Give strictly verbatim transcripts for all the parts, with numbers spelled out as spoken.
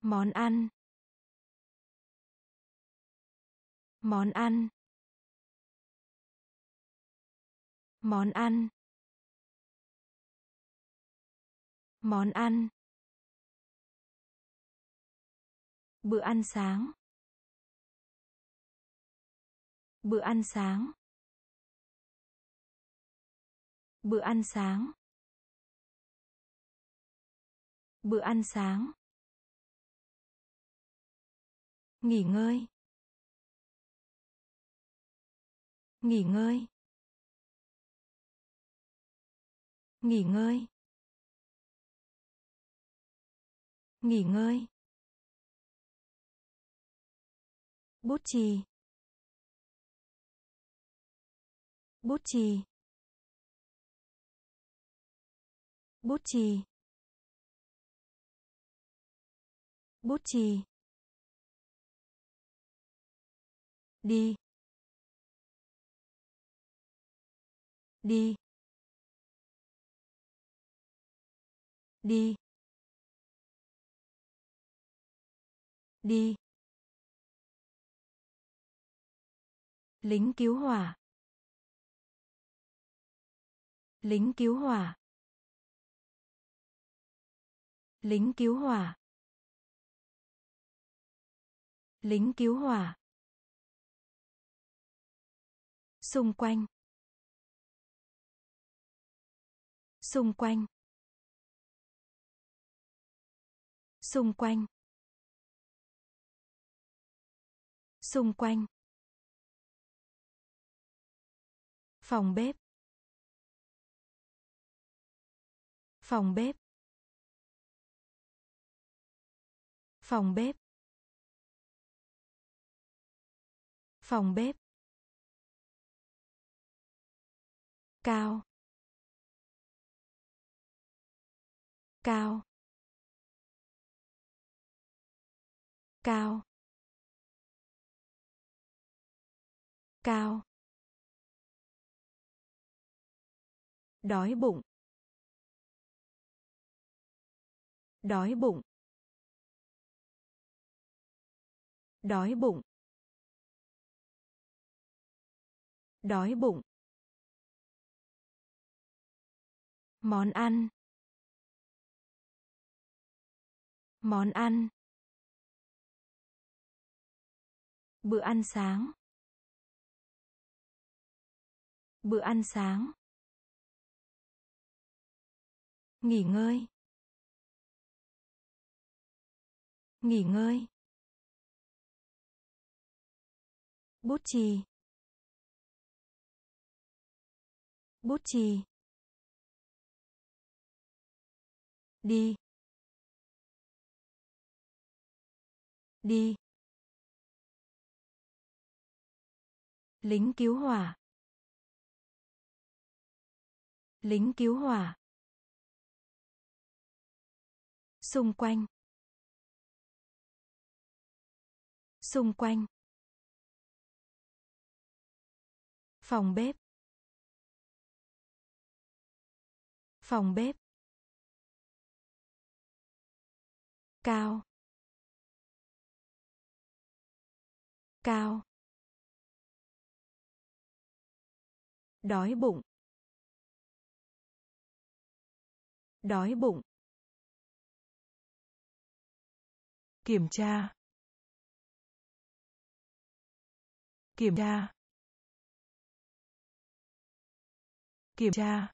Món ăn. Món ăn. Món ăn. Món ăn. Bữa ăn sáng. Bữa ăn sáng. Bữa ăn sáng. Bữa ăn sáng. Nghỉ ngơi. Nghỉ ngơi. Nghỉ ngơi. Nghỉ ngơi. Bút chì. Bút chì. Bút chì. Bút chì. Đi. Đi. Đi. Đi. Lính cứu hỏa. Lính cứu hỏa. Lính cứu hỏa. Lính cứu hỏa. Xung quanh. Xung quanh. Xung quanh. Xung quanh. Phòng bếp. Phòng bếp. Phòng bếp. Phòng bếp. Cao. Cao. Cao. Cao. Đói bụng. Đói bụng. Đói bụng. Đói bụng. Món ăn. Món ăn. Bữa ăn sáng. Bữa ăn sáng. Nghỉ ngơi. Nghỉ ngơi. Bút chì. Bút chì. Đi. Đi. Lính cứu hỏa. Lính cứu hỏa. Xung quanh. Xung quanh. Phòng bếp. Phòng bếp. Cao. Cao. Đói bụng. Đói bụng. Kiểm tra. Kiểm tra. Kiểm tra.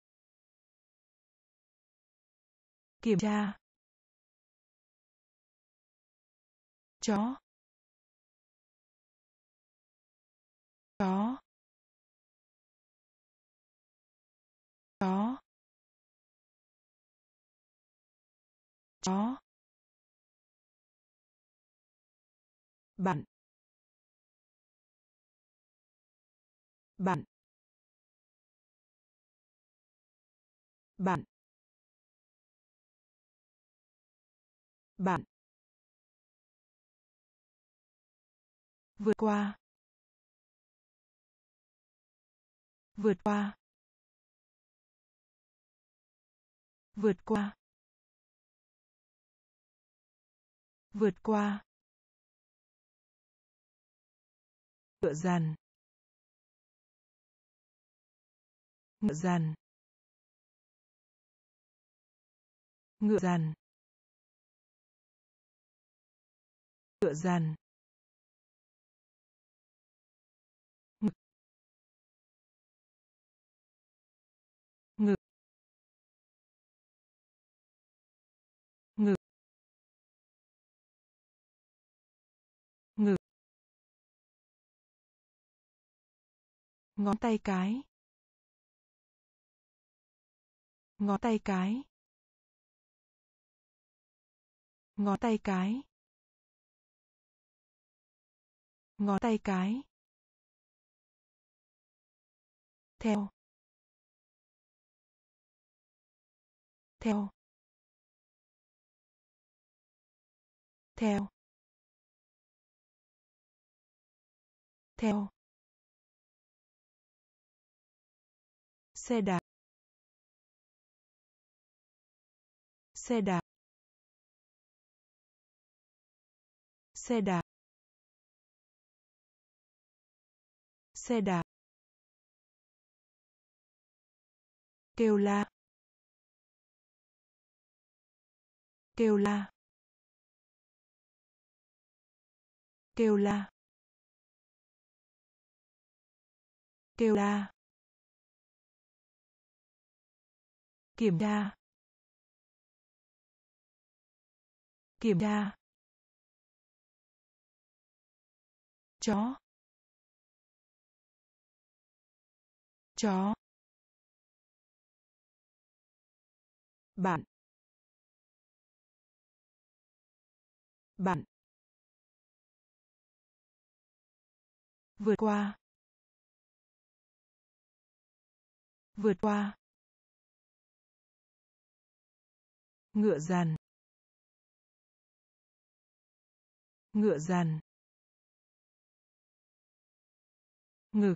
Kiểm tra. Chó. Chó. Chó. Chó. Bạn. Bạn. Bạn. Bạn. Vượt qua. Vượt qua. Vượt qua. vượt qua, ngựa dằn, ngựa dằn, ngựa dằn, ngựa dằn, ngực, ngực, ngực, ngực, ngón tay cái, ngón tay cái, ngón tay cái, ngón tay cái, theo, theo, theo, theo, xe đạp, xe đạp, xe đạp, xe đạp, kêu la, kêu la, kêu la, kêu la, kiểm tra, kiểm tra, chó, chó, bạn, bạn, vượt qua, vượt qua, ngựa dằn, ngựa dằn, ngực,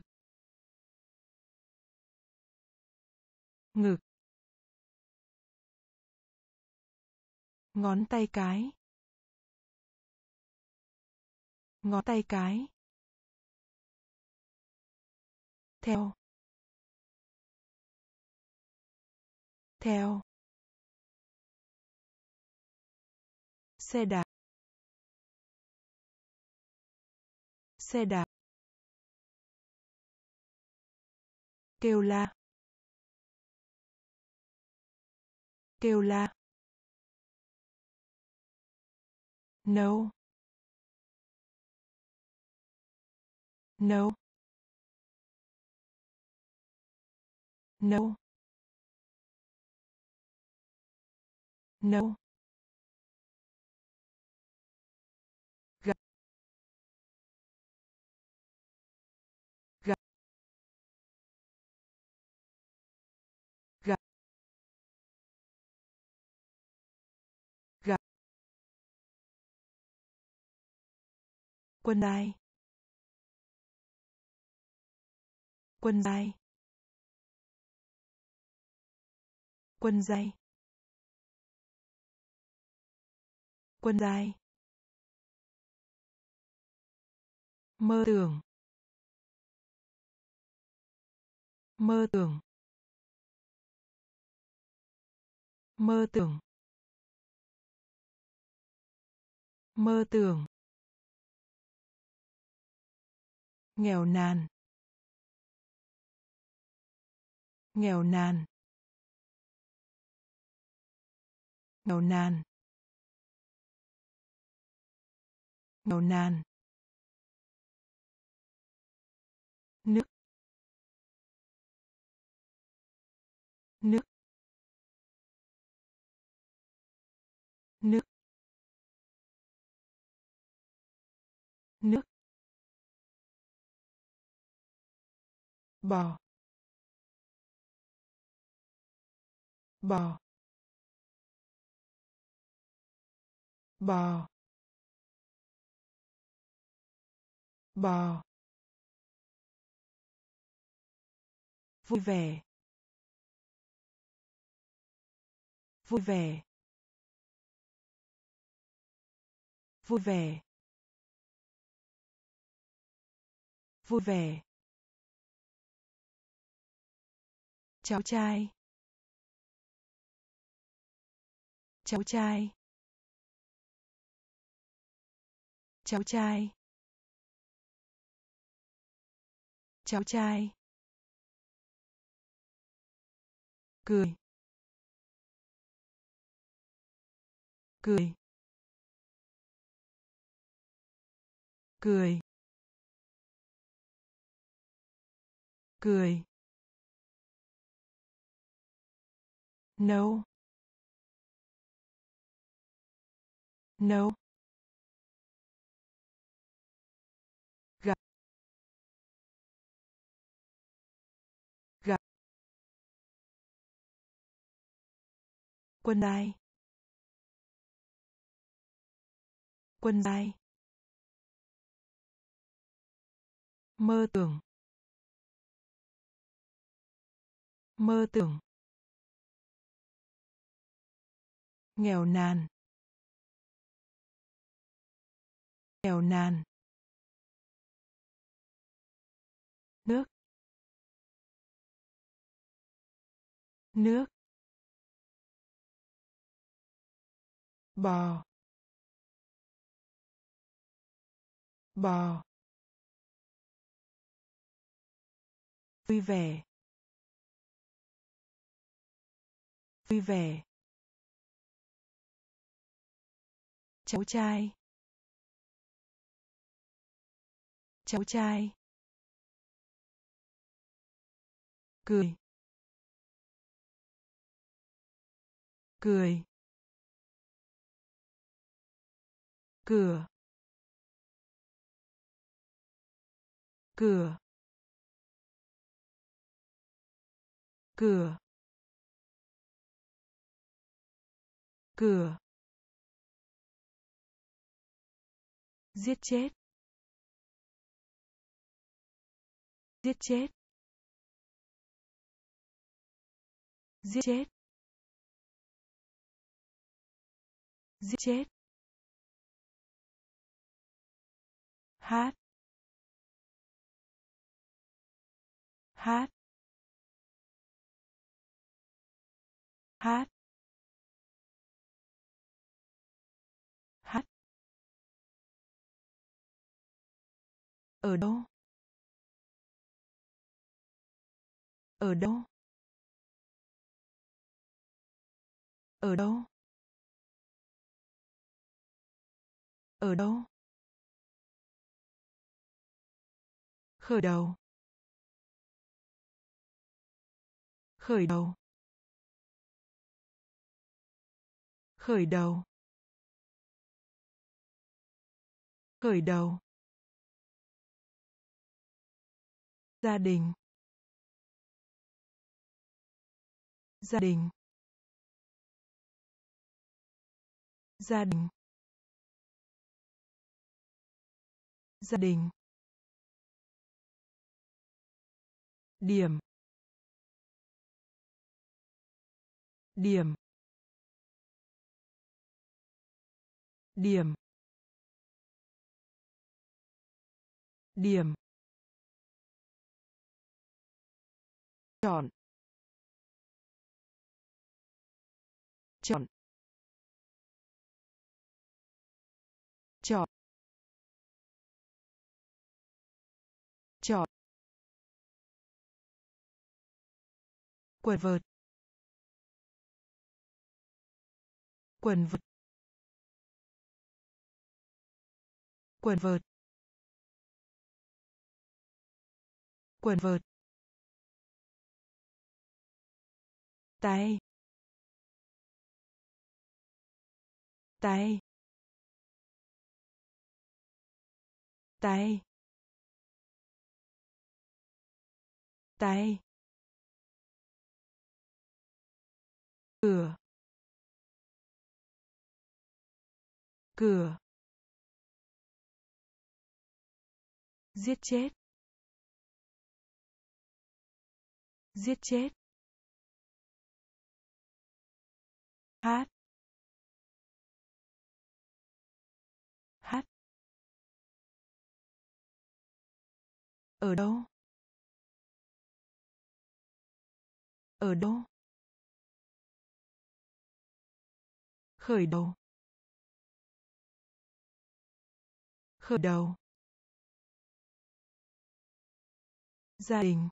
ngực, ngón tay cái, ngón tay cái, theo, theo, xe đạp, xe đạp, kêu la, kêu la, nấu, nấu, nấu, nấu, gặp, gặp, gặp, gặp, quân đai, quân đai, quân dây, quân đai, mơ tưởng, mơ tưởng, mơ tưởng, mơ tưởng, nghèo nàn, nghèo nàn, nghèo nàn, nghèo nàn, nước, nước, nước, nước, bò, bò, bò, bò, vui vẻ, vui vẻ, Vui vẻ. Vui vẻ. Cháu trai. Cháu trai. Cháu trai. Cháu trai. Cười. Cười. Cười. Cười. Nấu. Nấu. Gặp. Gặp. Quân dài. Quân dài. Mơ tưởng. Mơ tưởng. Nghèo nàn. Nghèo nàn. Nước. Nước. Bò. Bò. Vui vẻ. Vui vẻ. Cháu trai. Cháu trai. Cười. Cười. Cửa. Cửa. Cửa. Cửa. Giết chết. Giết chết. Giết chết. Giết chết. Hát. Hát. Hát. Hát. Ở đâu? Ở đâu? Ở đâu? Ở đâu? Khởi đầu. Khởi đầu. Khởi đầu. Khởi đầu. Gia đình. Gia đình. Gia đình. Gia đình. Điểm. Điểm. Điểm. Điểm. Chọn. Chọn. Chọn. Chọn. Quần vợt. Quần vợt. Quần vợt. Quần vợt. Tay. Tay. Tay. Tay. Cửa. Cửa. Giết chết. Giết chết. Hát. Ở đâu? Ở đâu? Khởi đầu. Khởi đầu. Gia đình.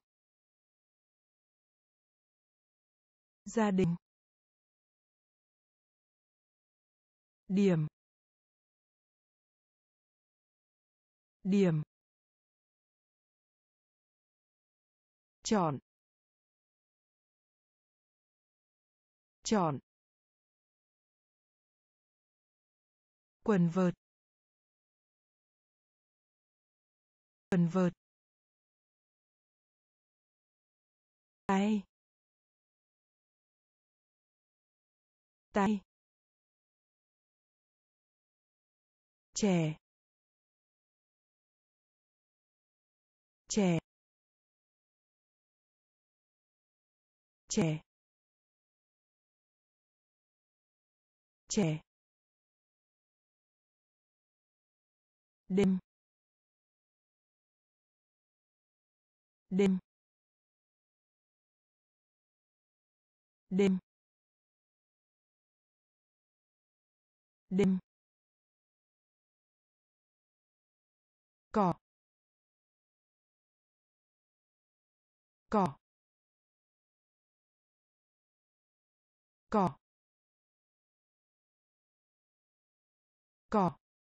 Gia đình. Điểm. Điểm. Chọn. Chọn. Quần vợt. Quần vợt. Tay. Tay. Trẻ. Trẻ. Trẻ. Trẻ. Đêm. Đêm. Đêm. Đêm. Cỏ. Cỏ. Cỏ. Cỏ.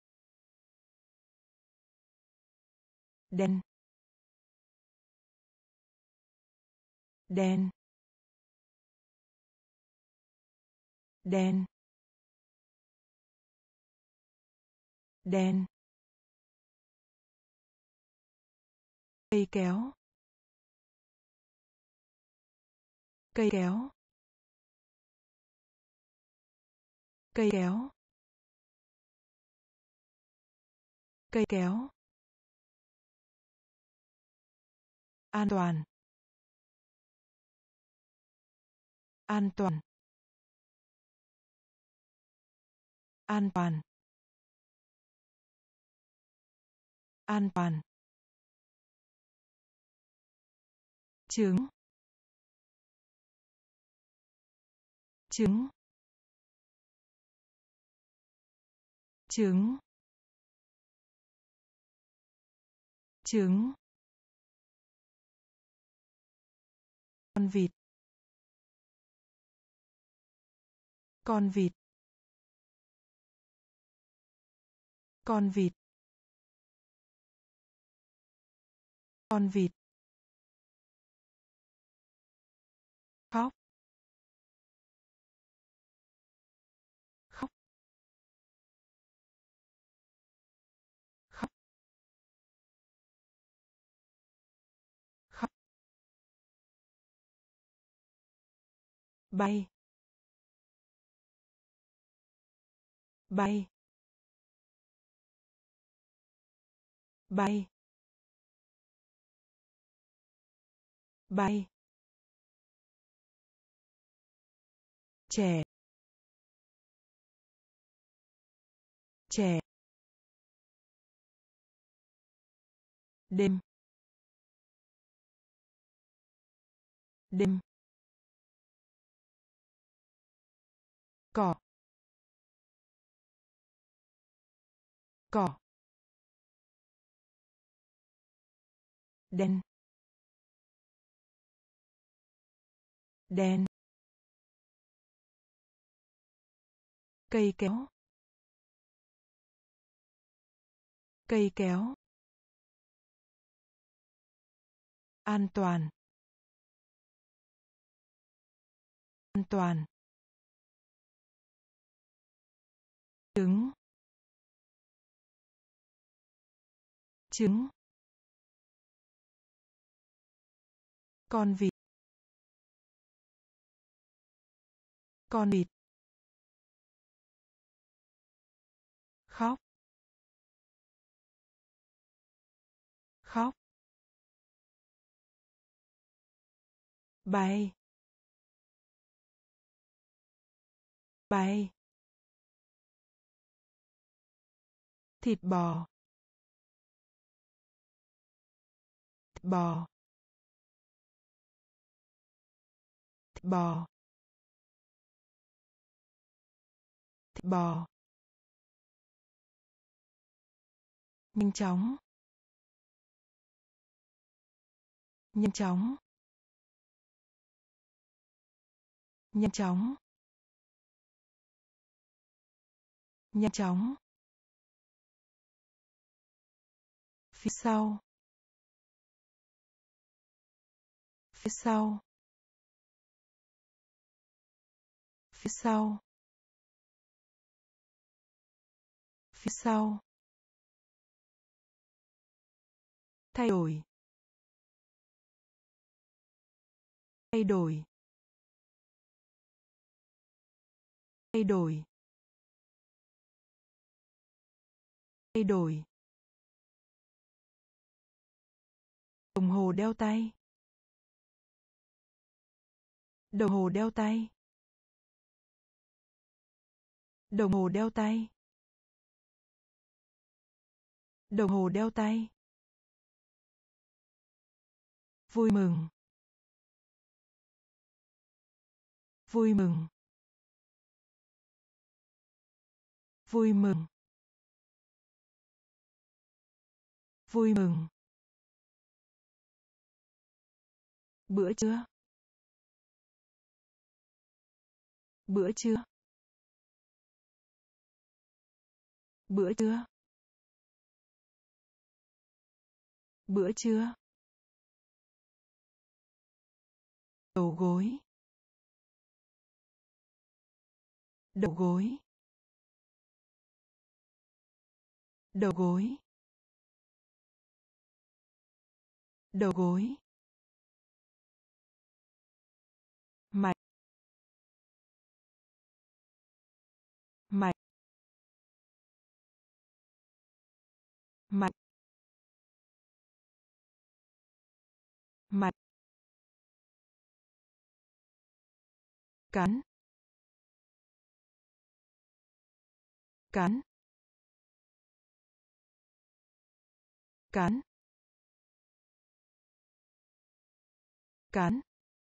Đen. Đen. Đen. Đen. Cây kéo. Cây kéo. Cây kéo. Cây kéo. An toàn. An toàn. An toàn. An toàn. Trứng. Trứng. Trứng. Trứng. Con vịt. Con vịt. Con vịt. Con vịt. Khóc. Khóc. Khóc. Khóc. Bay. Bay. Bay. Bay. Trẻ. Trẻ. Đêm. Đêm. Cỏ. Cỏ. Đen. Đen. Cây kéo. Cây kéo. An toàn. An toàn. Trứng. Trứng. Con vịt. Con vịt. Khóc. Khóc. Bay. Bay. Thịt bò. bò, thịt bò, thịt bò, nhanh chóng, nhanh chóng, nhanh chóng, nhanh chóng, phía sau, phía sau, phía sau, phía sau, thay đổi, thay đổi, thay đổi, thay đổi, đồng hồ đeo tay, đồng hồ đeo tay, đồng hồ đeo tay, đồng hồ đeo tay, vui mừng, vui mừng, vui mừng, vui mừng, bữa trưa, bữa trưa, bữa trưa, bữa trưa, đầu gối, đầu gối, đầu gối, đầu gối, mạch, mạch, mạch, mạch, cắn, cắn, cắn, cắn,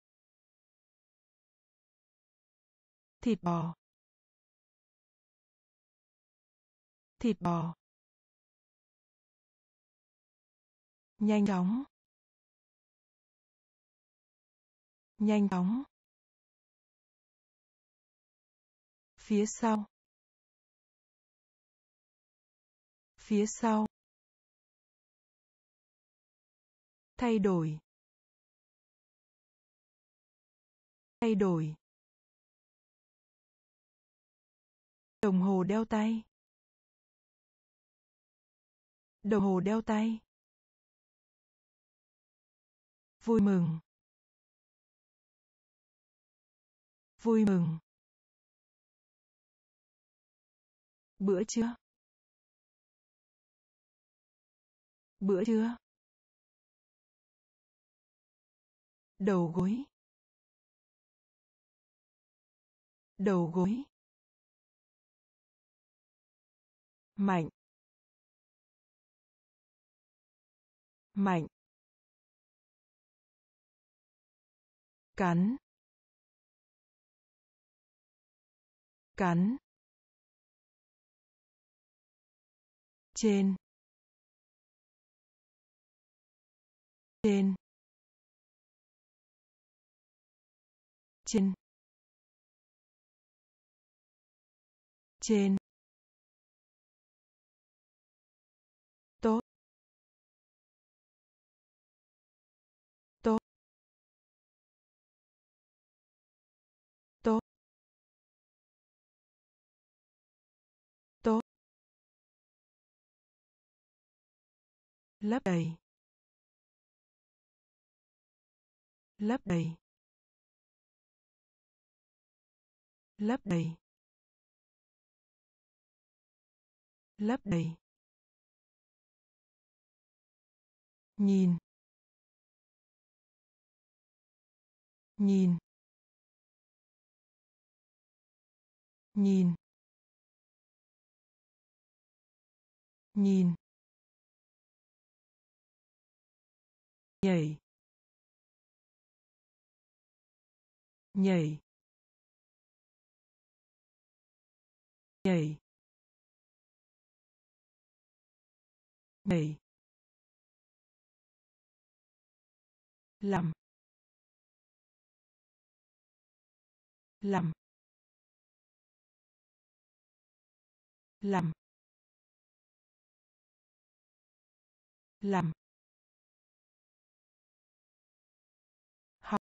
thịt bò, thịt bò, nhanh chóng, nhanh chóng, phía sau, phía sau, thay đổi, thay đổi, đồng hồ đeo tay, đồng hồ đeo tay, vui mừng, vui mừng, bữa trưa, bữa trưa, đầu gối, đầu gối, mạnh, mạnh, cắn, cắn, trên, trên, trên, trên, tốt, tốt, tốt, tốt, lấp đầy, lấp đầy, lấp đầy, lấp đầy, nhìn, nhìn, nhìn, nhìn, nhảy nhảy nhảy nhảy làm làm làm làm học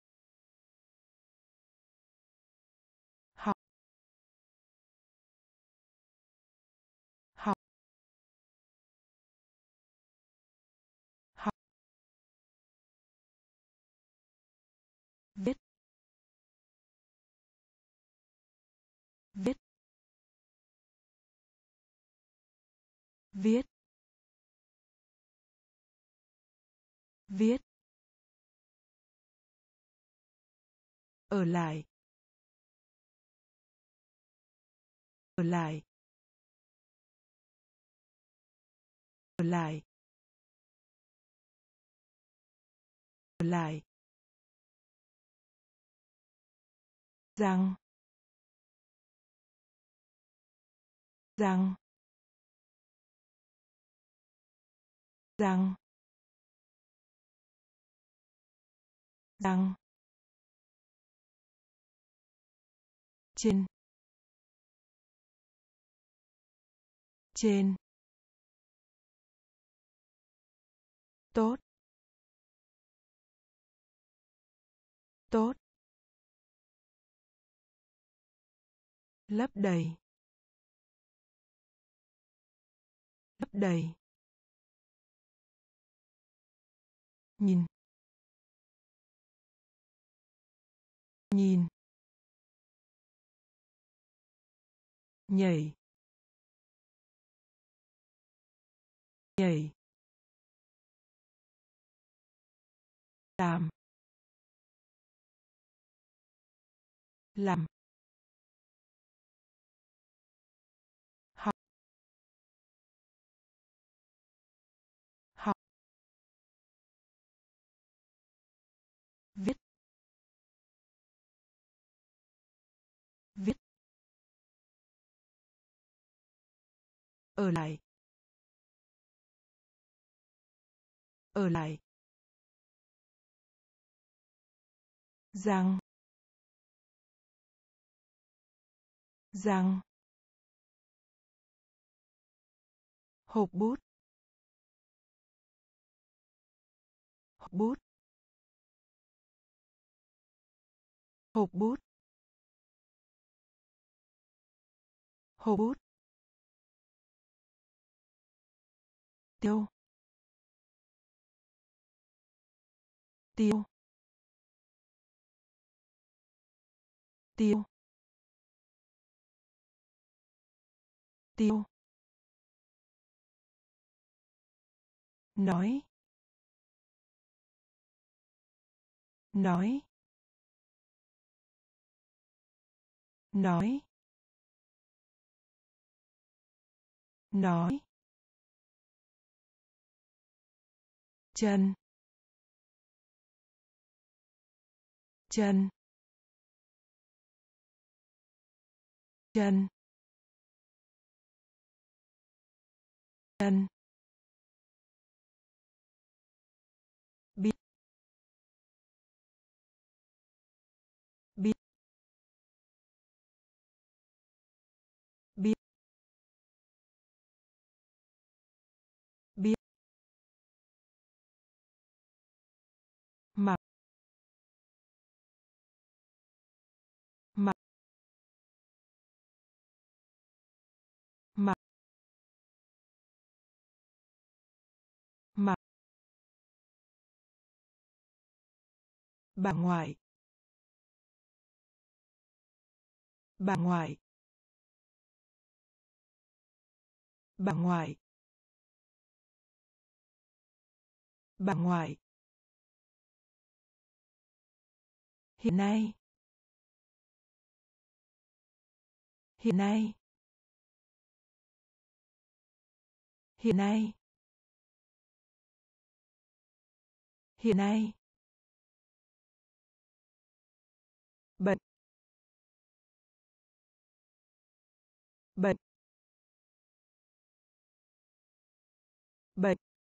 học học học viết viết viết viết ở lại ở lại ở lại ở lại rằng rằng rằng rằng trên trên tốt tốt lấp đầy lấp đầy nhìn nhìn nhảy nhảy làm làm học học viết viết ở lại ở lại rằng rằng hộp bút hộp bút hộp bút hộp bút tiêu tiêu tiêu tiêu nói nói nói nói chân chân chân chân biết biết biết biết mặc mặc mặc mặc bà ngoại bà ngoại bà ngoại bà ngoại hiện nay hiện nay hiện nay Hiện nay. Bận. Bận. Bận.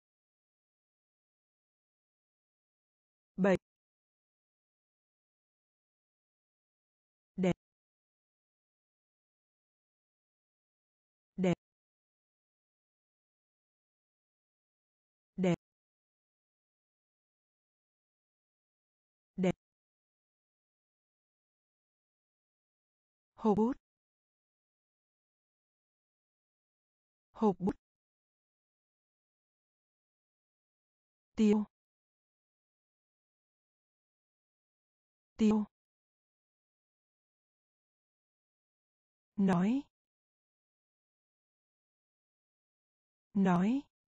Bận. Đẹp. Đẹp. Đẹp. Đẹp. Hộp bút. Hộp bút. Tiêu. Tiêu. Nói. Nói.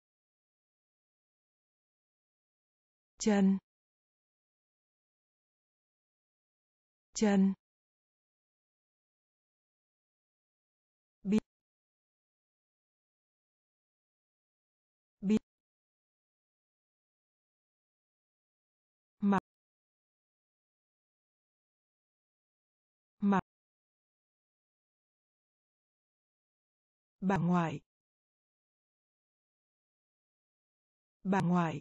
Chân. Chân. Biết. Biết. Mặc. Mặc. Bà ngoại. Bà ngoại.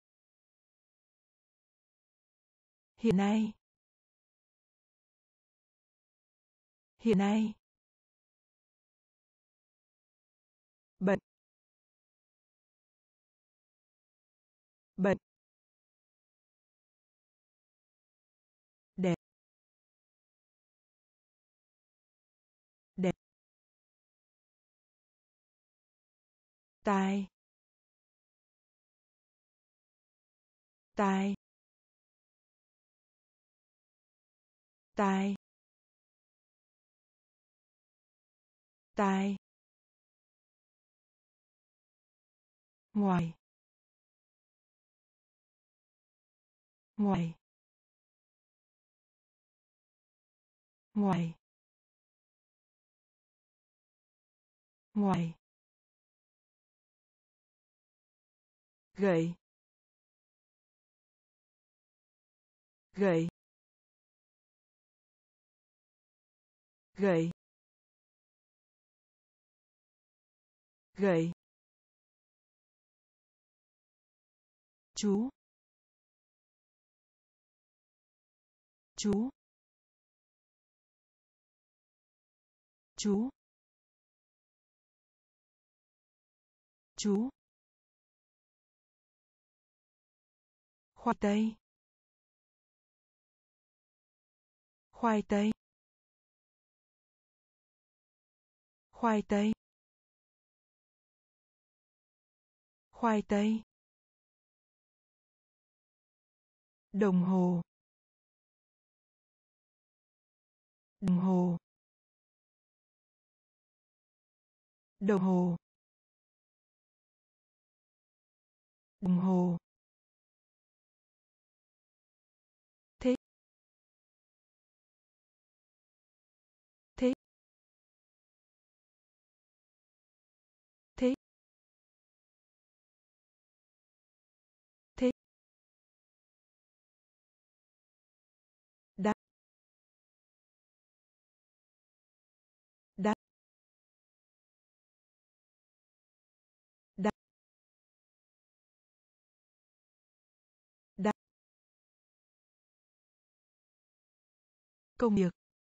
Hiện nay. Hiện nay. Bận. Bận. Đẹp. Đẹp. Tai. Tai. Tai. Tai. Ngoài. Ngoài. Ngoài. Ngoài. Gậy. Gậy. Gậy. Gậy. Chú. Chú. Chú. Chú. Khoai tây. Khoai tây. Khoai tây. Khoai tây. Đồng hồ. Đồng hồ. Đồng hồ. Đồng hồ. Thế. Thế. Thế. Thế. Đắt. Đắt. Đắt. Đắt. Công việc.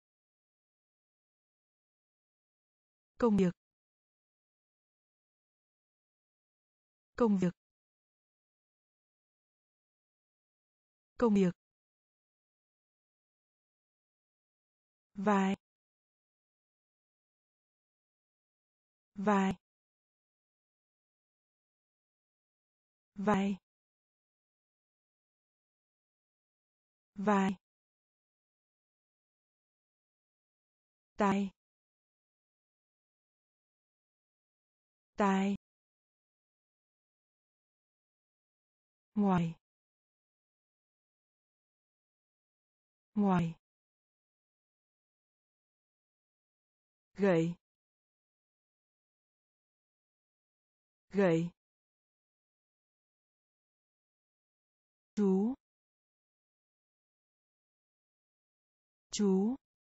Công việc. Công việc. Công việc. Vai. Vai. Vai. Vai. Tai. Tai. Ngoài. Ngoài. Gậy. Gậy. chú chú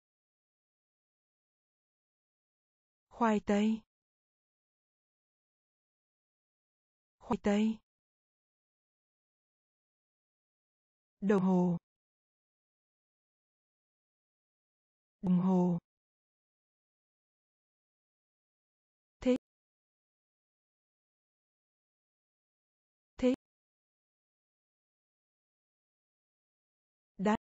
khoai tây khoai tây đồng hồ đồng hồ thích thích đắt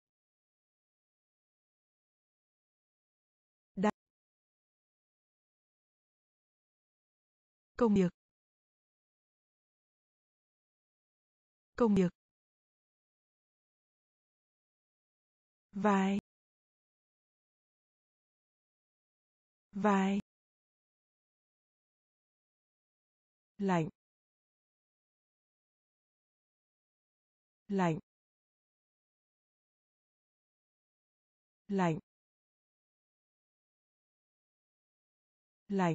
đắt công việc công việc vai vai lạnh lạnh lạnh lạnh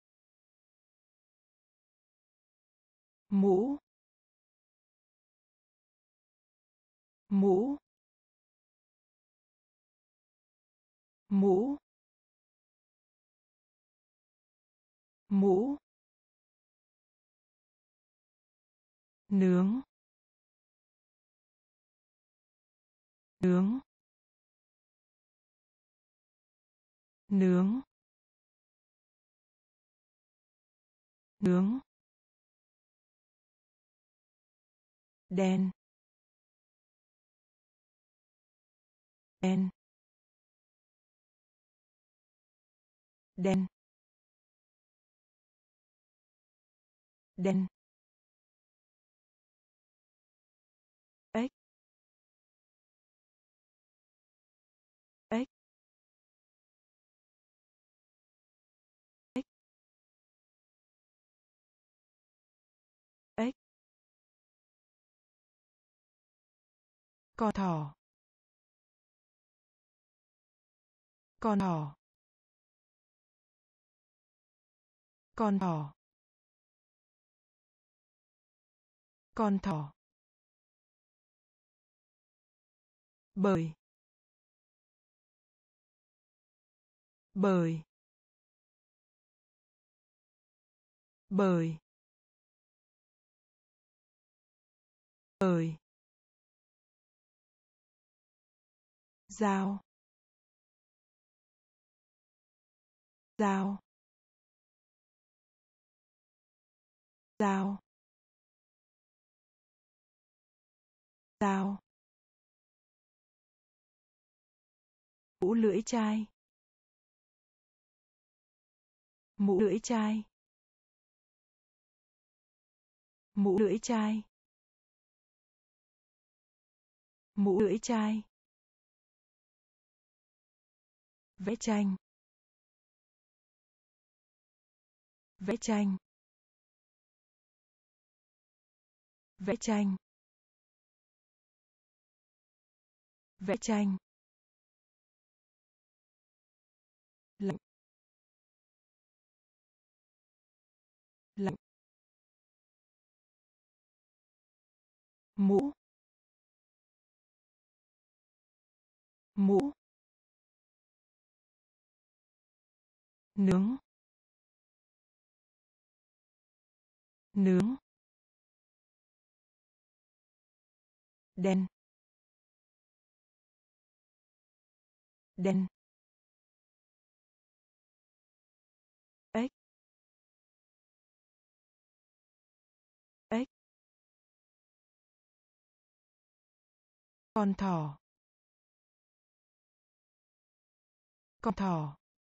mũ mũ mũ mũ nướng nướng nướng nướng đen đen đen đen ếch ếch ếch ếch con thỏ con thỏ con thỏ con thỏ bởi bởi bởi bởi dao dao dao dao mũ lưỡi chai mũ lưỡi chai mũ lưỡi chai mũ lưỡi chai vẽ tranh vẽ tranh vẽ tranh vẽ tranh lạnh lạnh mũ mũ nướng nướng đen đen ếch ếch con thỏ con thỏ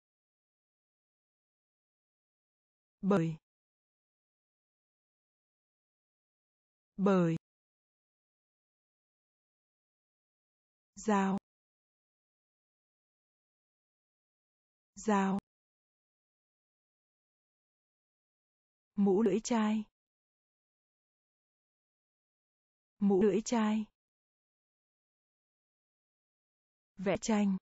bởi bởi dao dao mũ lưỡi chai mũ lưỡi chai vẽ tranh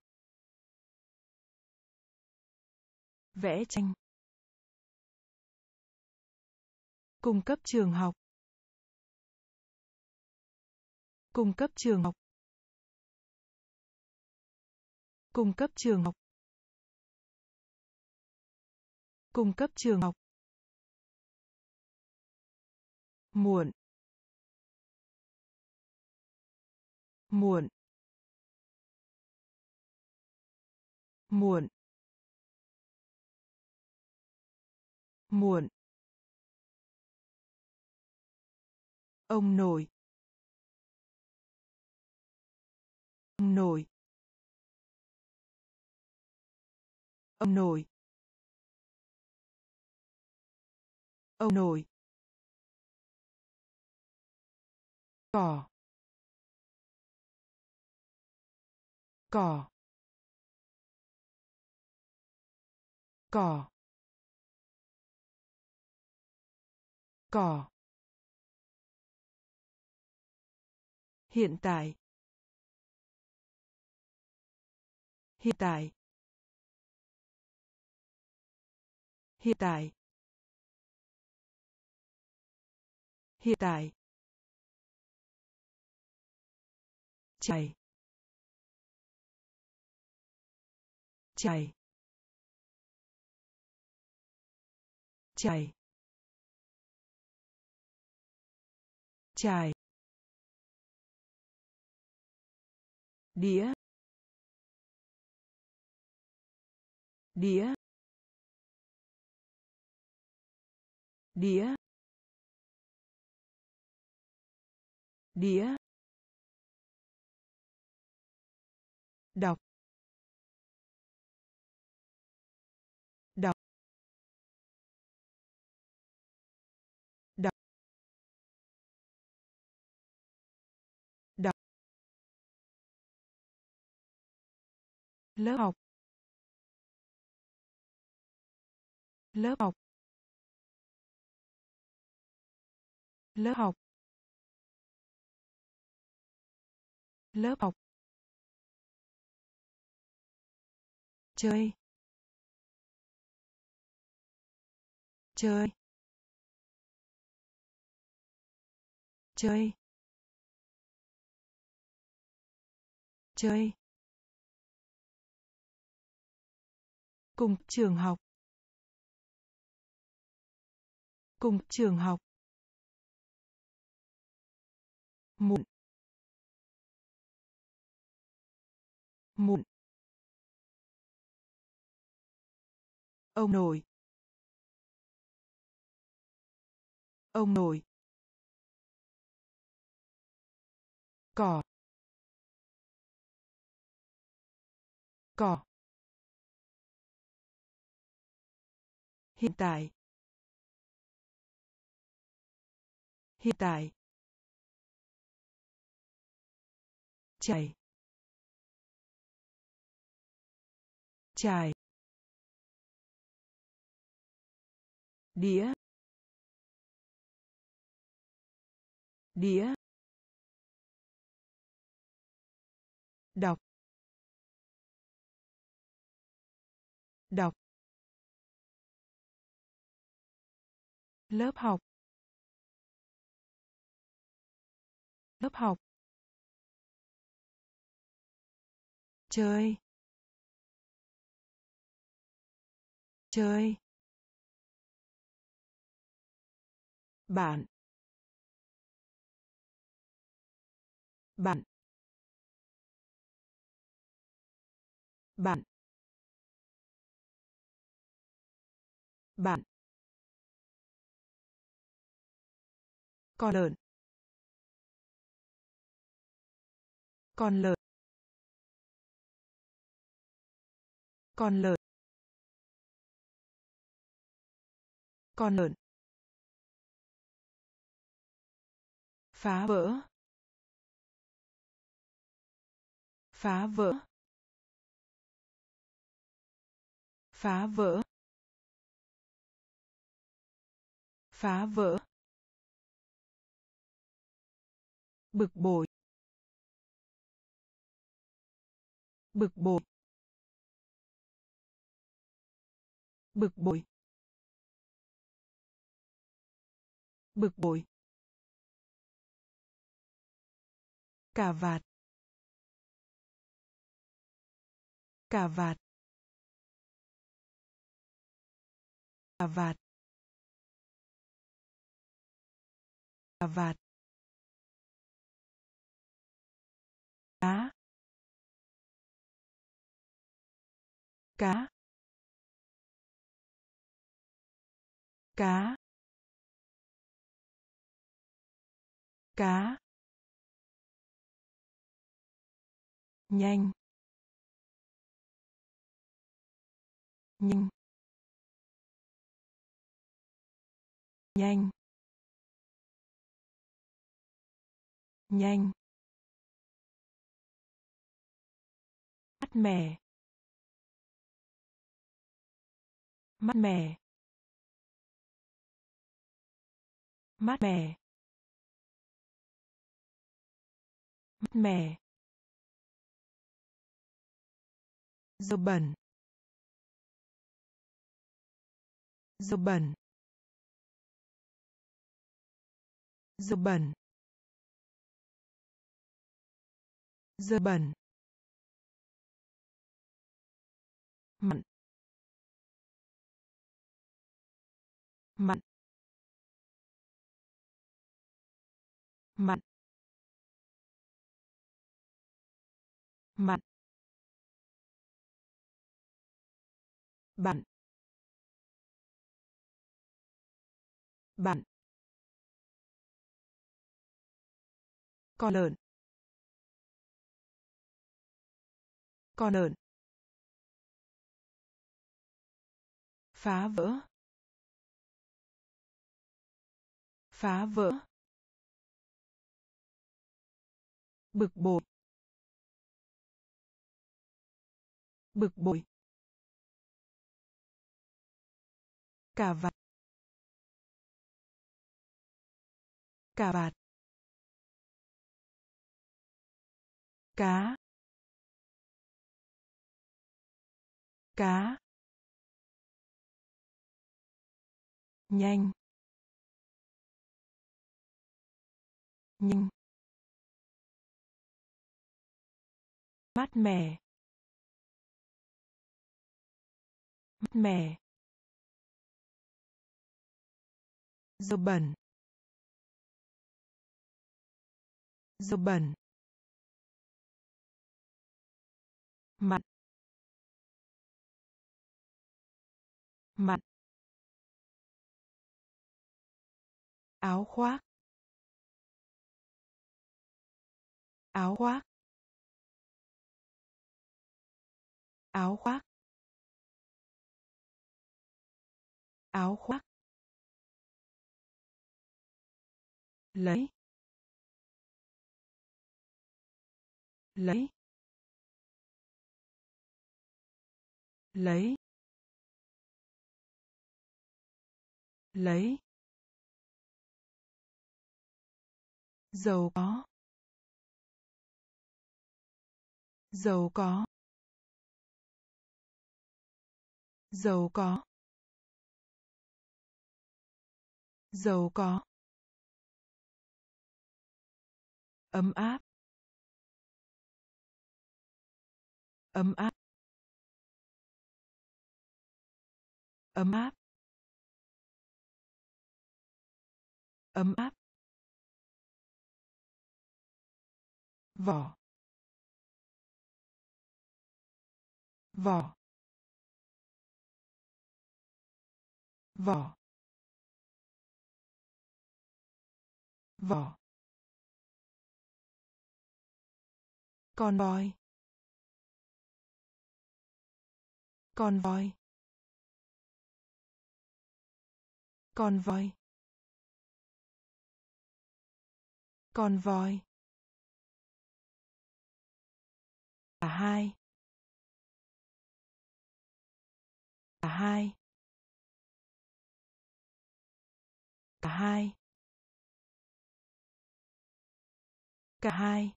vẽ tranh cung cấp trường học Cung cấp trường học. Cung cấp trường học. Cung cấp trường học. Muộn. Muộn. Muộn. Muộn. Ông nội. Ông nội. Ông nội. Ông nội. Cỏ. Cỏ. Cỏ. Cỏ. Hiện tại. Hiện tại. Hiện tại. Hiện tại. Chảy. Chảy. Chảy. Chài. Đĩa. Đĩa. Đĩa. Đĩa. Đọc. Đọc. Đọc. Đọc. Lớp học. Lớp học. Lớp học. Lớp học. Chơi. Chơi. Chơi. Chơi. Cùng trường học. Cùng trường học. Muộn. Muộn. Ông nội. Ông nội. Cỏ. Cỏ. Hiện tại. Hiện tại. Chảy. Chài. Đĩa. Đĩa. Đọc. Đọc. Lớp học. Lớp học. Chơi. Chơi. Bạn. Bạn. Bạn. Bạn. Con lợn. Con lợn. Con lợn. Con lợn. Phá vỡ. Phá vỡ. Phá vỡ. Phá vỡ. Bực bội. Bực bội. Bực bội. Bực bội. Cà vạt. Cà vạt. Cà vạt. Cà vạt. Cá. Cá. Cá. Cá. Nhanh. Nhanh. Nhanh. Nhanh. Mát mẻ. Mát mẻ. Mát mẻ. Mát mẻ. Dơ bẩn. Dơ bẩn. Dơ bẩn. Dơ bẩn. Mặn. Mặn. Mặn. Mặn. Bạn. Bạn. Con lợn. Con lợn. Phá vỡ. Phá vỡ. Bực bội. Bực bội. Cà vạt. Cà vạt. Cá. Cá. Nhanh. Nhanh. Mát mẻ. Mát mẻ. Dơ bẩn. Dơ bẩn. Mặn. Mặn. Áo khoác. Áo khoác. Áo khoác. Áo khoác. Lấy. Lấy. Lấy. Lấy. Giàu có. Giàu có. Giàu có. Giàu có. Ấm áp. Ấm áp. Ấm áp. Ấm áp. Vỏ. Vỏ. Vỏ. Vỏ. Con voi. Con voi. Con voi. Con voi. Cả hai. Cả hai. Cả hai. Cả hai.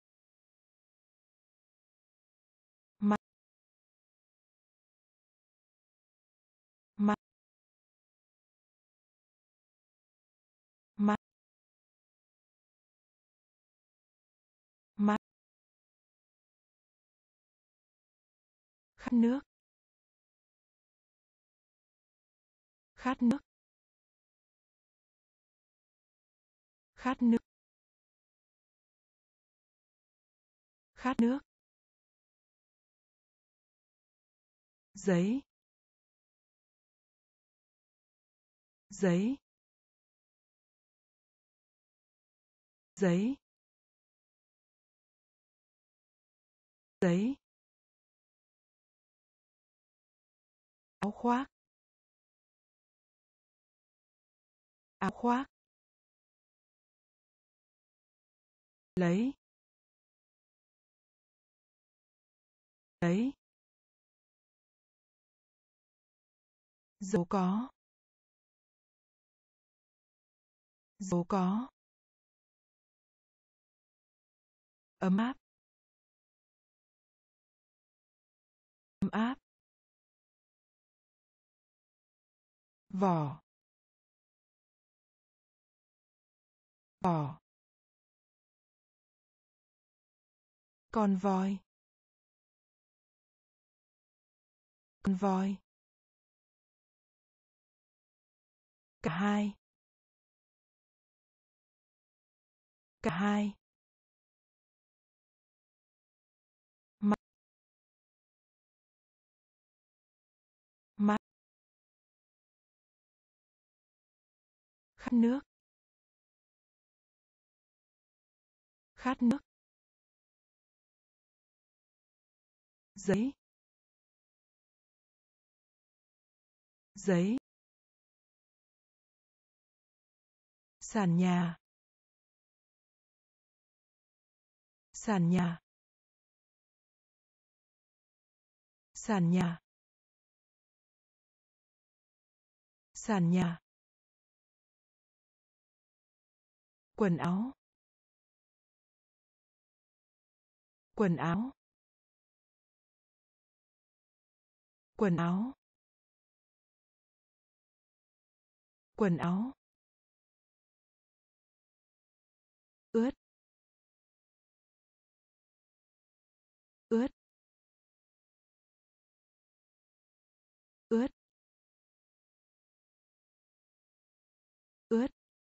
Mắt. Mắt. Mắt. khát nước, khát nước, khát nước, khát nước, giấy, giấy, giấy, giấy, áo khoác, áo khoác, lấy, lấy, dấu có, dấu có, ấm áp, ấm áp, vỏ, vỏ, con voi, con voi, cả hai, cả hai, mắt, mắt, khát nước, khát nước, giấy, giấy, sàn nhà, sàn nhà, sàn nhà, sàn nhà, quần áo, quần áo, quần áo, quần áo, ướt, ướt, ướt, ướt,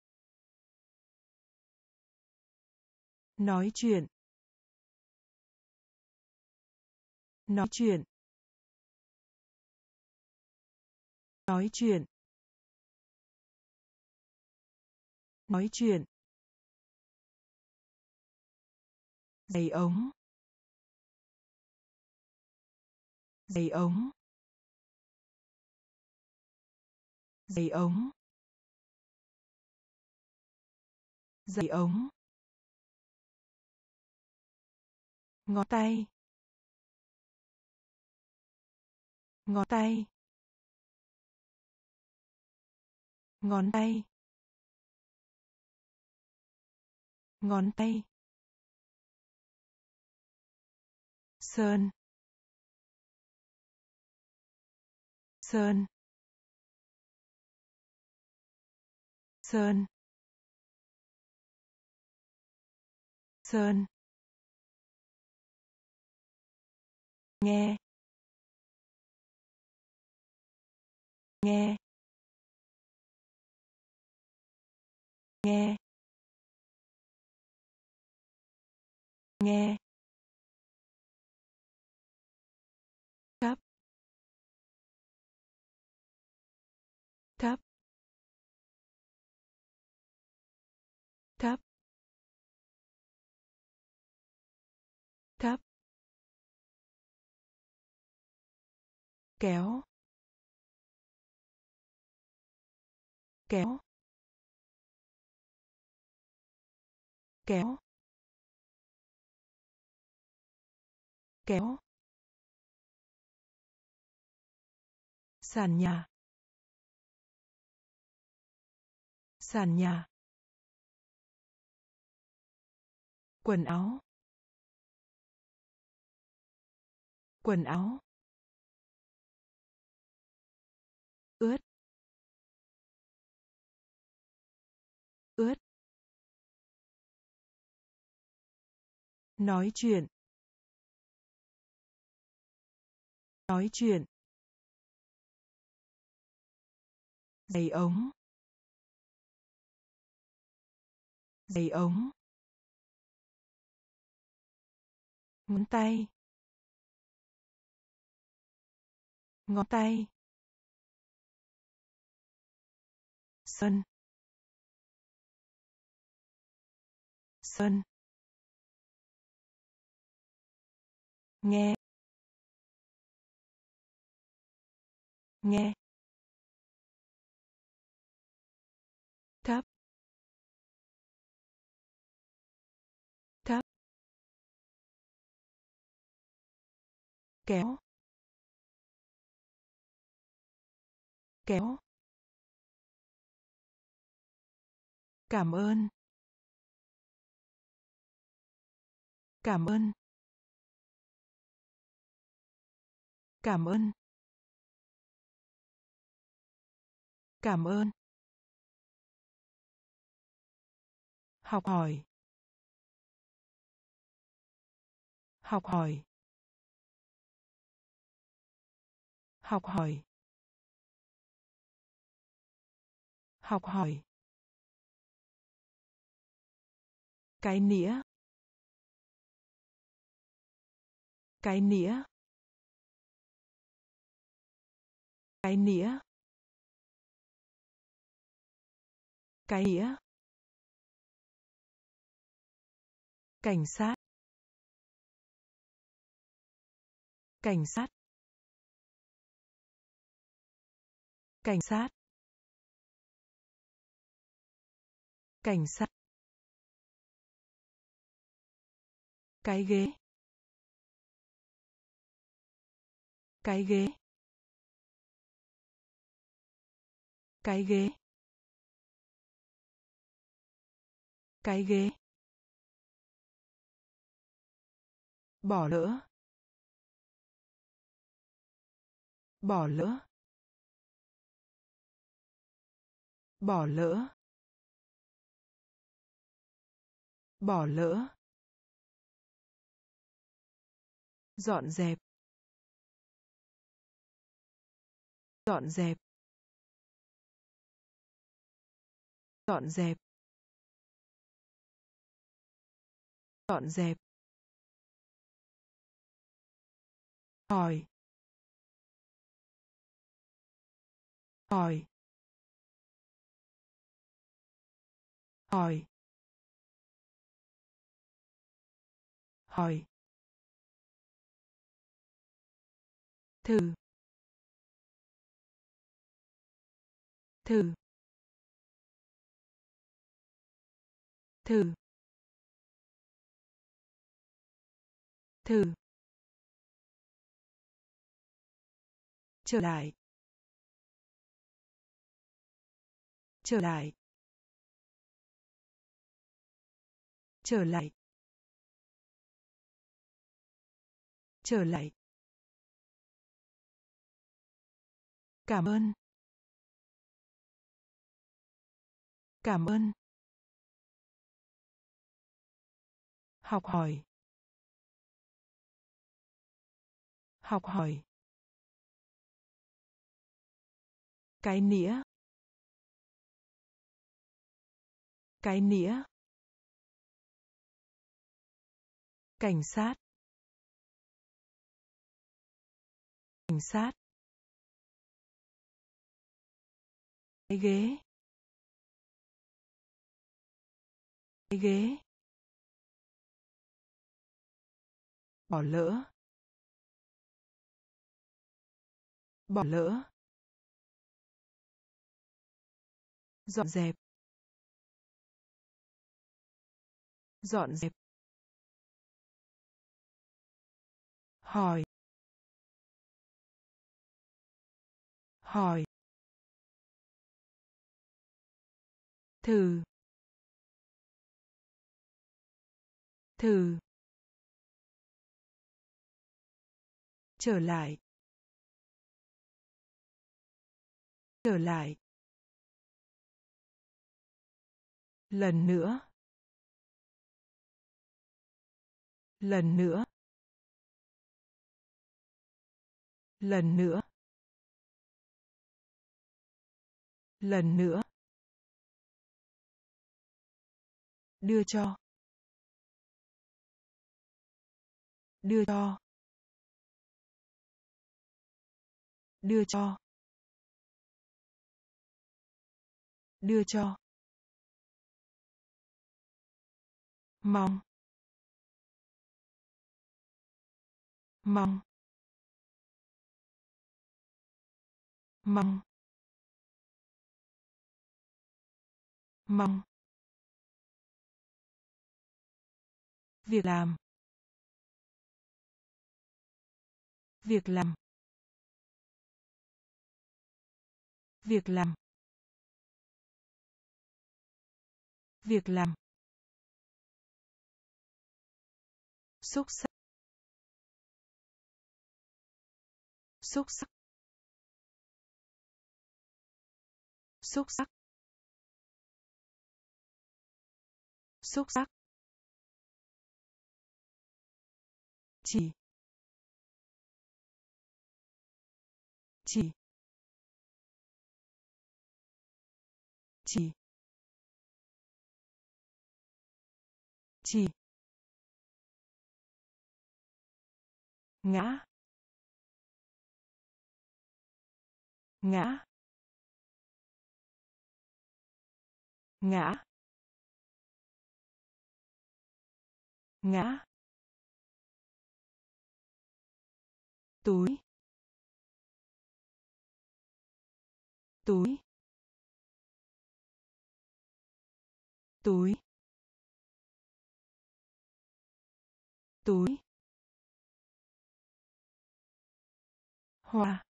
nói chuyện, nói chuyện, nói chuyện, nói chuyện, giày ống, giày ống, giày ống, giày ống, ngón tay, ngón tay, ngón tay, ngón tay, sơn, sơn, sơn, sơn, nghe, nghe, nghe, nghe, thấp, thấp, thấp, thấp, kéo, kéo, kéo, kéo, sàn nhà, sàn nhà, quần áo, quần áo, ướt, ướt, nói chuyện, Nói chuyện. Giày ống. Giày ống. Ngón tay. Ngón tay. Sân. Sân. Nghe. Nghe. Thấp. Thấp. Kéo. Kéo. Cảm ơn. Cảm ơn. Cảm ơn. Cảm ơn. Học hỏi. Học hỏi. Học hỏi. Học hỏi. Cái nĩa. Cái nĩa. Cái nĩa. Cái nĩa. Cảnh sát. Cảnh sát. Cảnh sát. Cảnh sát. Cái ghế. Cái ghế. Cái ghế. Cái ghế. Bỏ lỡ. Bỏ lỡ. Bỏ lỡ. Bỏ lỡ. Dọn dẹp. Dọn dẹp. Dọn dẹp. Dọn dẹp. Hỏi. Hỏi. Hỏi. Hỏi. Thử. Thử. Thử. Thử. Trở lại. Trở lại. Trở lại. Trở lại. Cảm ơn. Cảm ơn. Học hỏi. Học hỏi. Cái nĩa. Cái nĩa. Cảnh sát. Cảnh sát. Cái ghế. Cái ghế. Bỏ lỡ. Bỏ lỡ. Dọn dẹp. Dọn dẹp. Hỏi. Hỏi. Thử. Thử. Trở lại. Trở lại. Lần nữa. Lần nữa. Lần nữa. Lần nữa. Đưa cho. Đưa cho. Đưa cho. Đưa cho. Mong. Mong. Mong. Mong. Việc làm. Việc làm. Việc làm. Việc làm. Xúc xắc. Xúc xắc. Xúc xắc. Xúc xắc. Chỉ. Chỉ. Chỉ. Chỉ. Ngã. Ngã. Ngã. Ngã. Túi. Túi. Túi. Túi. Hoa.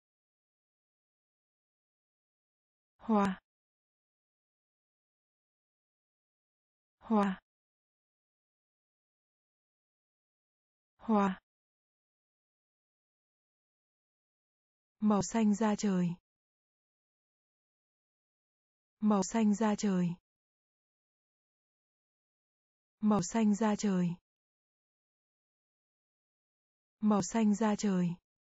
Hoa. Hoa. Hoa. Màu xanh da trời. Màu xanh da trời. Màu xanh da trời. Màu xanh da trời.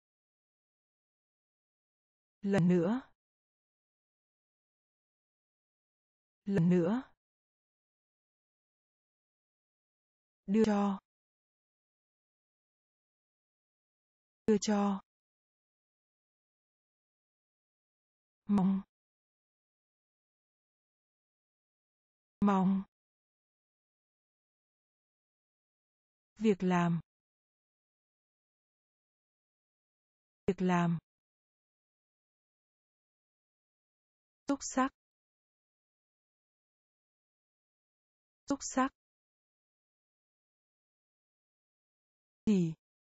Lần nữa. Lần nữa. Đưa cho. Đưa cho. Mong. Mong. Việc làm. Việc làm. Xúc xắc. Xúc xắc. Chỉ.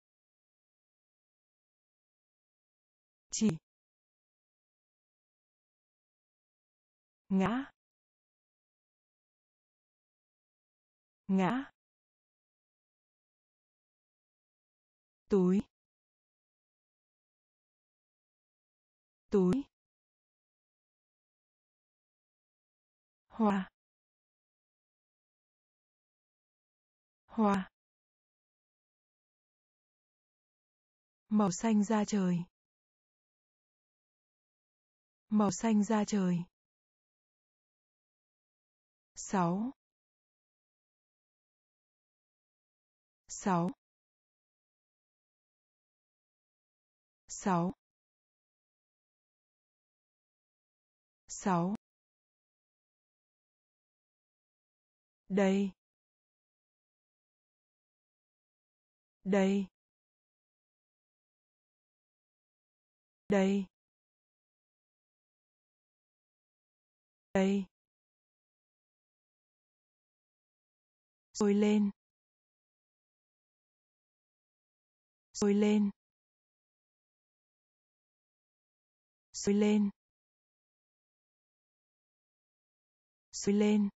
Chỉ. Ngã. Ngã. Túi. Túi. Hoa. Hoa. Màu xanh da trời. Màu xanh da trời. Sáu. Sáu. Sáu. Sáu. Đây. Đây. Đây. Đây. Sôi lên. Sôi lên. Sôi lên. Sôi lên.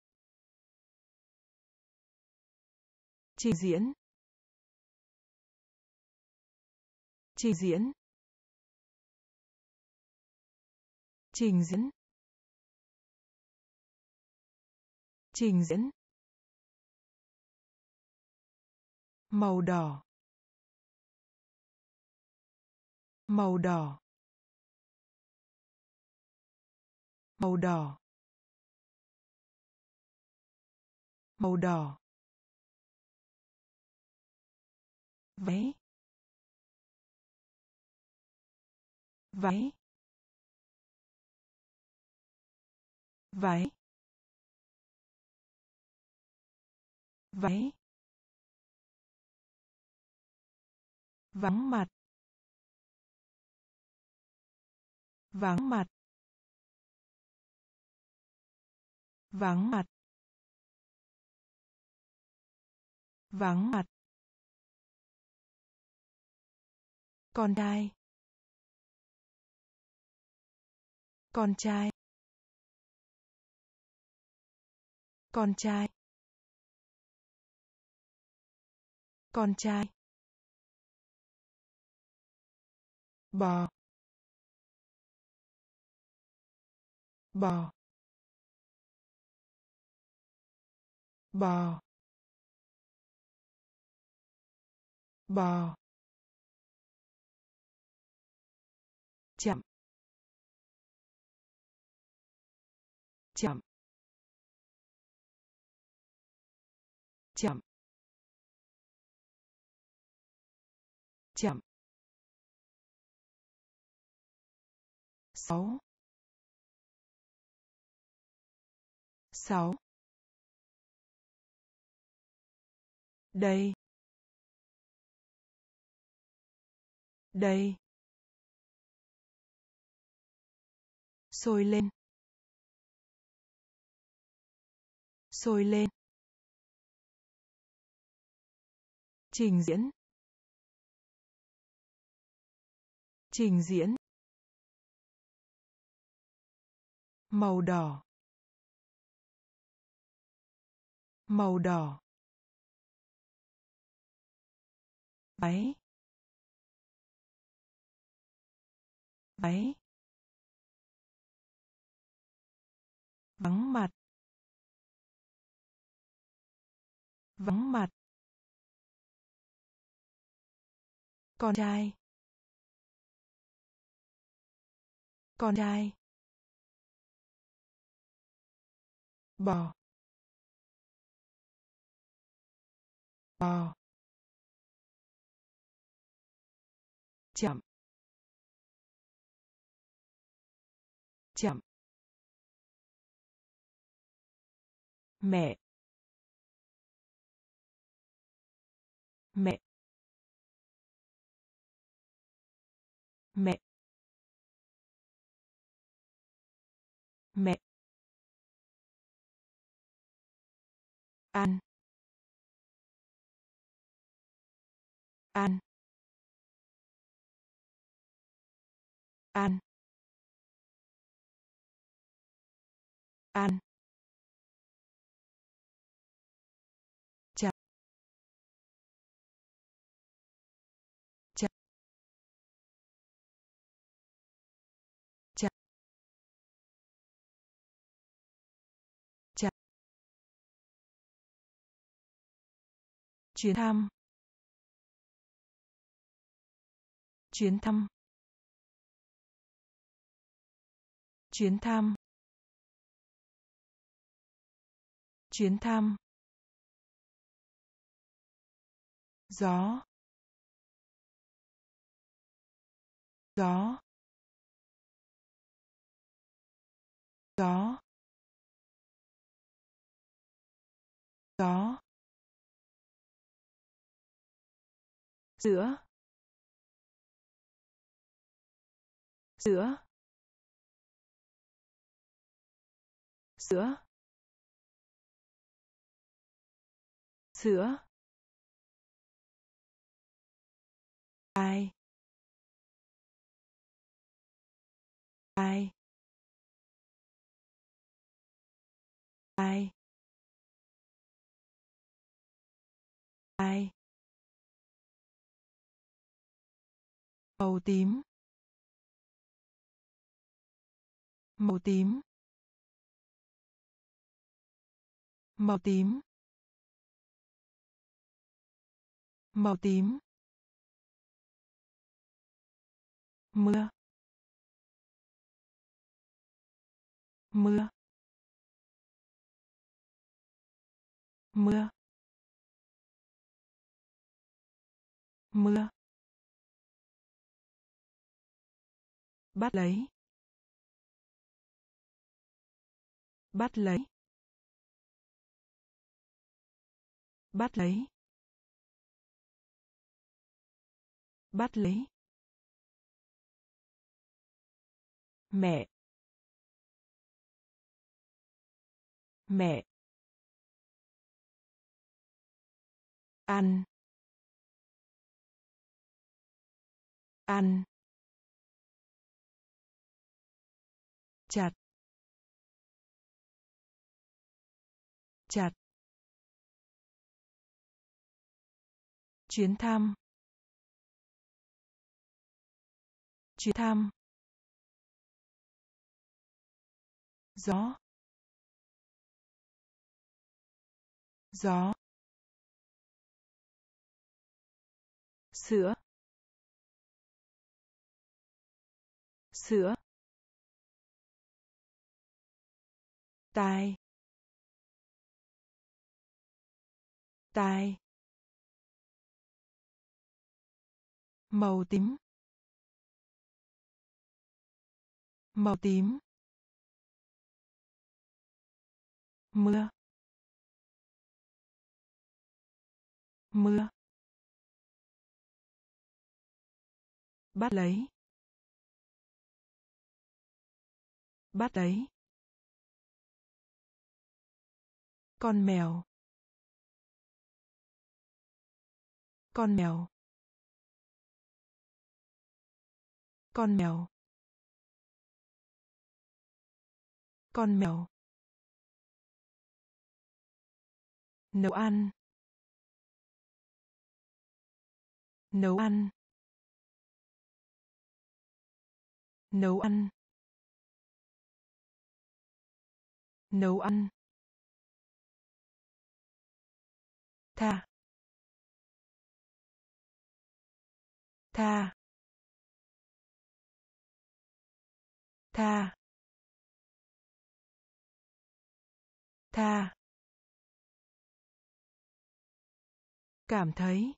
Trình diễn. Trình diễn. Trình diễn. Trình diễn. Màu đỏ. Màu đỏ. Màu đỏ. Màu đỏ. Váy. Váy. Váy. Váy. Vắng mặt. Vắng mặt. Vắng mặt. Vắng mặt. Con trai. Con trai. Con trai. Con trai. Bò. Bò. Bò. Bò. Chậm. Chậm. Chậm. Chậm. Sáu. Sáu. Đây. Đây. Sôi lên. Sôi lên. Trình diễn. Trình diễn. Màu đỏ. Màu đỏ. Váy. Váy. Vắng mặt. Vắng mặt. Con trai. Con trai. Bò. Bò. Chậm. Chậm. Mẹ. Mẹ. Mẹ. Mẹ. Ăn. Ăn. Ăn. Ăn. Chặt. Chặt. Chặt. Chặt. Chuyến thăm. Chuyến thăm. Chuyến thăm. Chuyến thăm. Gió. Gió. Gió. Gió. Sữa. Sữa. Sữa. Sữa. Ai. Ai. Ai. Ai. Màu tím. Màu tím. Màu tím. Màu tím. mưa mưa mưa mưa bắt lấy bắt lấy bắt lấy bắt lấy mẹ mẹ ăn ăn chặt chặt chuyến thăm chuyến thăm gió gió sữa sữa tai tai màu tím màu tím mưa mưa bắt lấy bắt lấy con mèo con mèo con mèo con mèo nấu ăn nấu ăn nấu ăn nấu ăn tha tha tha tha cảm thấy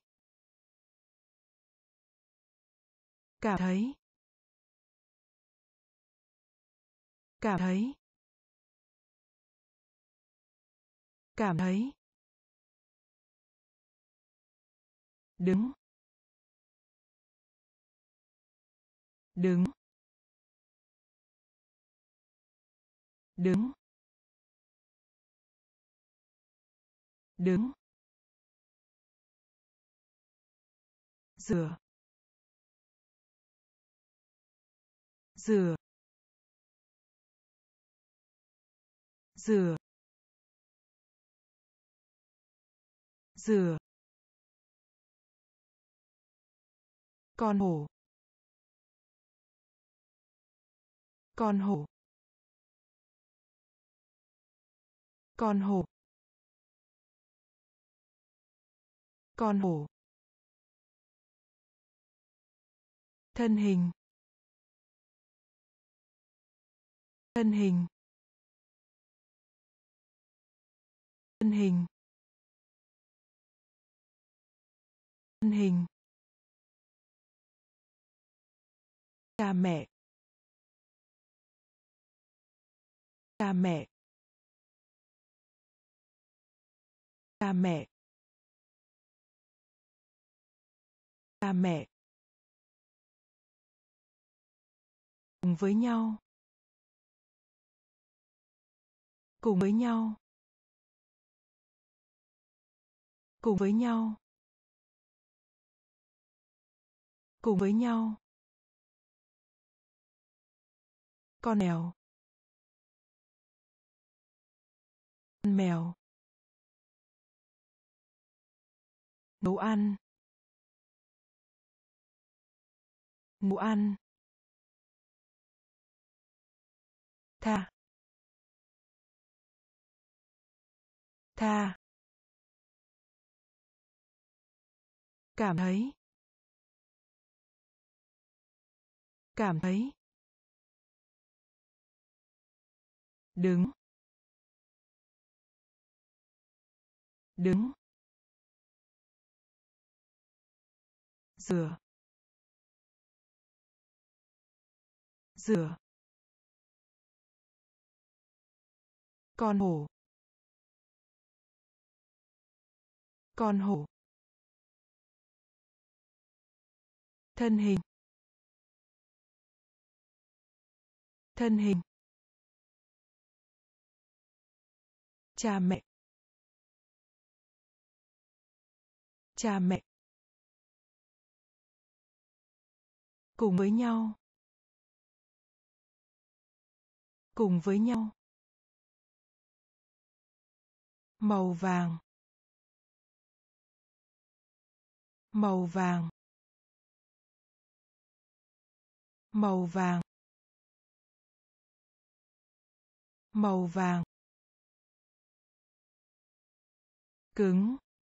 cảm thấy cảm thấy cảm thấy đứng đứng đứng đứng rửa rửa rửa rửa con hổ con hổ con hổ con hổ thân hình thân hình thân hình thân hình cha mẹ cha mẹ cha mẹ cha mẹ cùng với nhau cùng với nhau cùng với nhau cùng với nhau con mèo con mèo nấu ăn nấu ăn tha tha cảm thấy Cảm thấy. Đứng. Đứng. Rửa. Rửa. Con hổ. Con hổ. Thân hình. Thân hình. Cha mẹ. Cha mẹ. Cùng với nhau. Cùng với nhau. Màu vàng. Màu vàng. Màu vàng. Màu vàng. Cứng.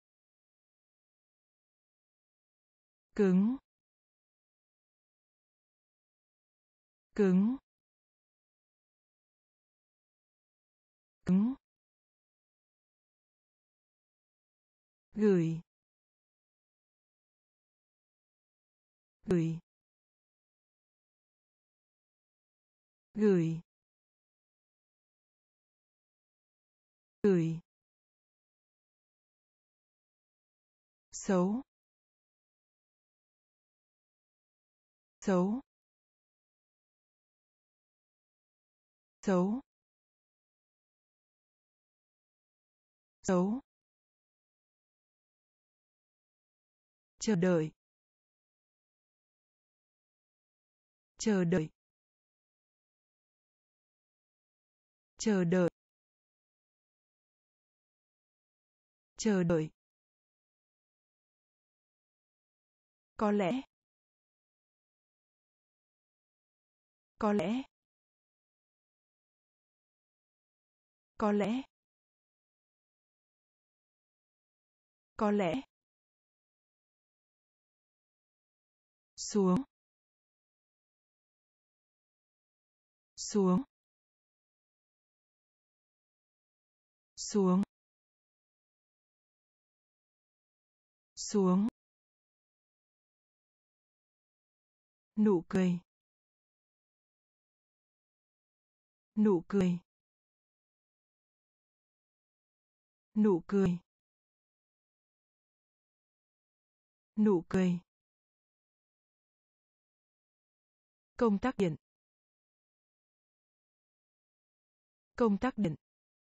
Cứng. Cứng. Cứng. Gửi. Gửi. Gửi. Gửi. Xấu. Xấu. Xấu. Xấu. Chờ đợi. Chờ đợi. Chờ đợi. Chờ đợi. Có lẽ. Có lẽ. Có lẽ. Có lẽ. Xuống. Xuống. Xuống. Xuống. Nụ cười. Nụ cười. Nụ cười. Nụ cười. Công tắc điện. Công tắc điện.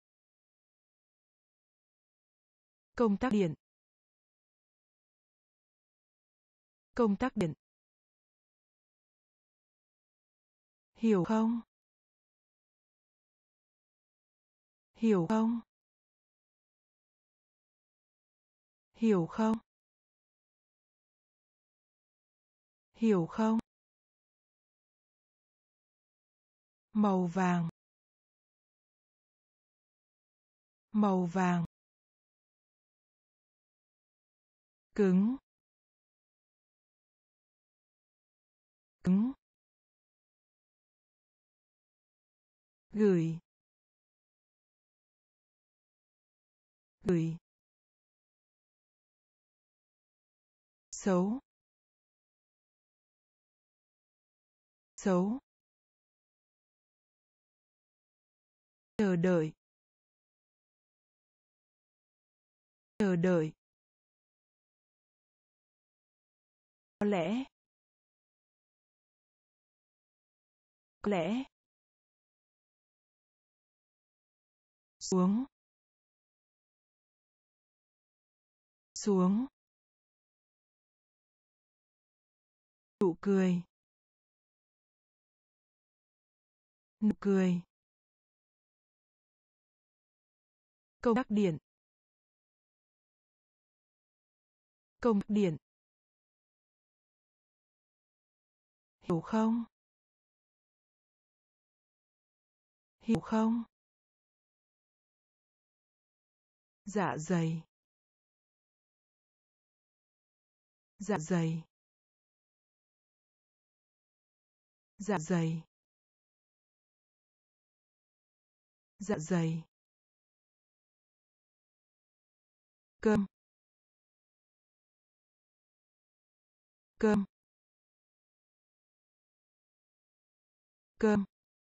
Công tắc điện. Công tắc điện. Hiểu không? Hiểu không? Hiểu không? Hiểu không? Màu vàng. Màu vàng. Cứng. Cứng. Gửi. Gửi. Xấu. Xấu. Chờ đợi. Chờ đợi. Có lẽ. Có lẽ. Xuống. Xuống. Nụ cười. Nụ cười. Công tắc điện. Công tắc điện. Hiểu không? Hiểu không? Dạ dày. Dạ dày. dạ dày, dạ dày, cơm, cơm, cơm,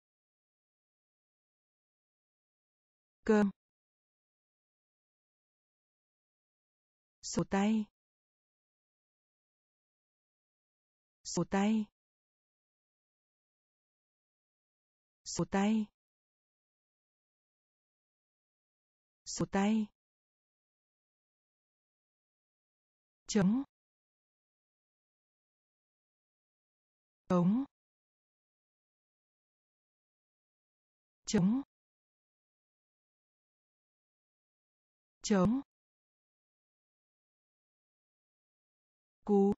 cơm, sổ tay, sổ tay, sổ tay, sổ tay, trống, trống, trống, trống, cú,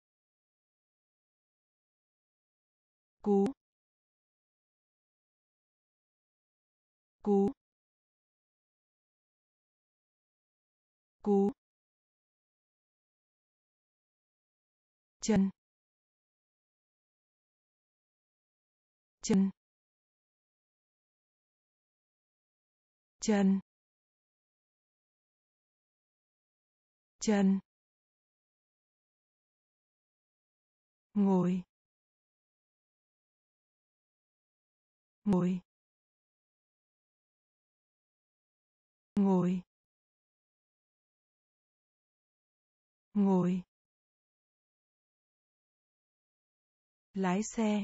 cú, cú, cú, chân, chân, chân, chân, ngồi, ngồi, ngồi, ngồi, lái xe,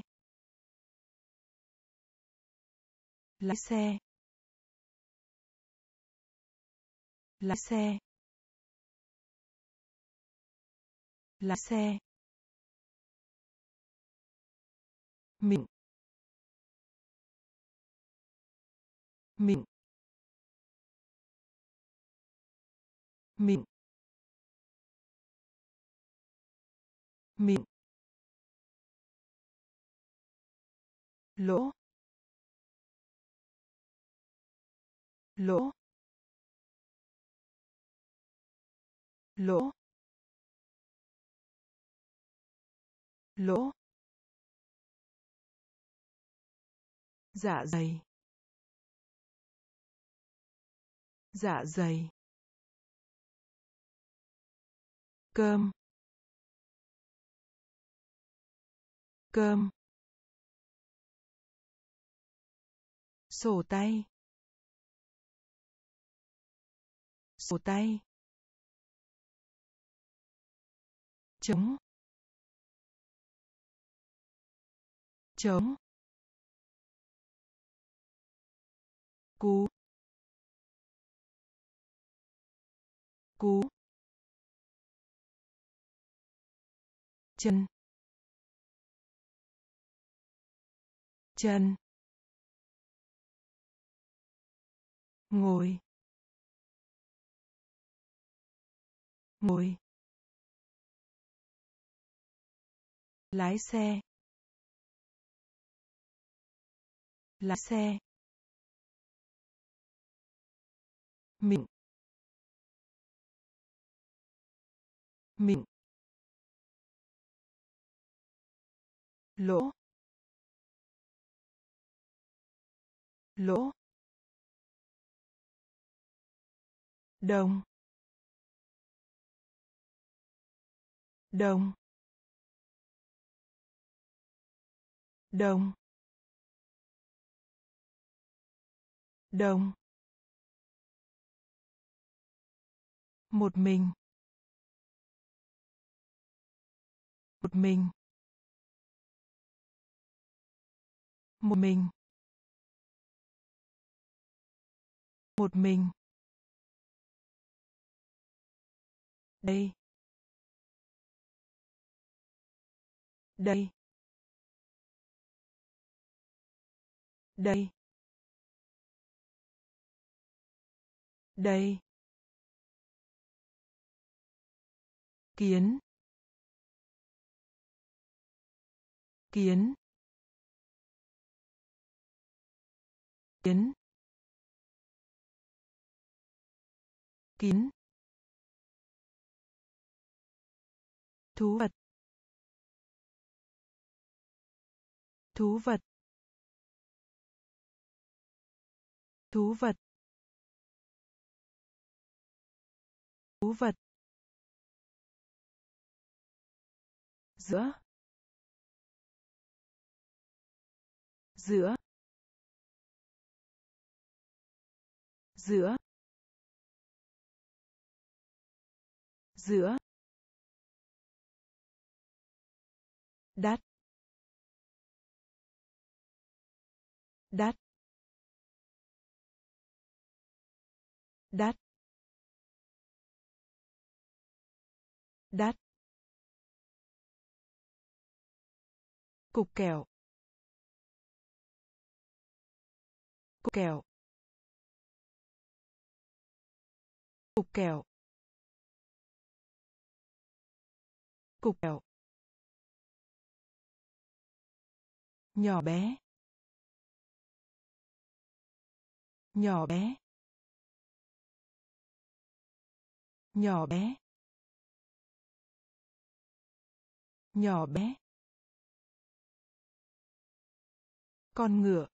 lái xe, lái xe, lái xe, mịn, mịn, mịn, mịn, lỗ, lỗ, lỗ, lỗ, dạ dày, dạ dày, cơm, cơm, sổ tay, sổ tay, trống, trống, cú, cú, chân, chân, ngồi, ngồi, lái xe, lái xe, mịn, mịn, lỗ, lỗ, đồng, đồng, đồng, đồng, một mình, một mình, một mình, một mình, đây, đây, đây, đây, kiến, kiến, kiến, kiến, thú vật, Thú vật. Thú vật. Thú vật. Giữa. Giữa. Giữa. Giữa. Đắt. Đắt. Đắt. Đắt. Cục kẹo. Cục kẹo. Cục kẹo. Cục kẹo. Nhỏ bé. Nhỏ bé. Nhỏ bé. Nhỏ bé. Con ngựa.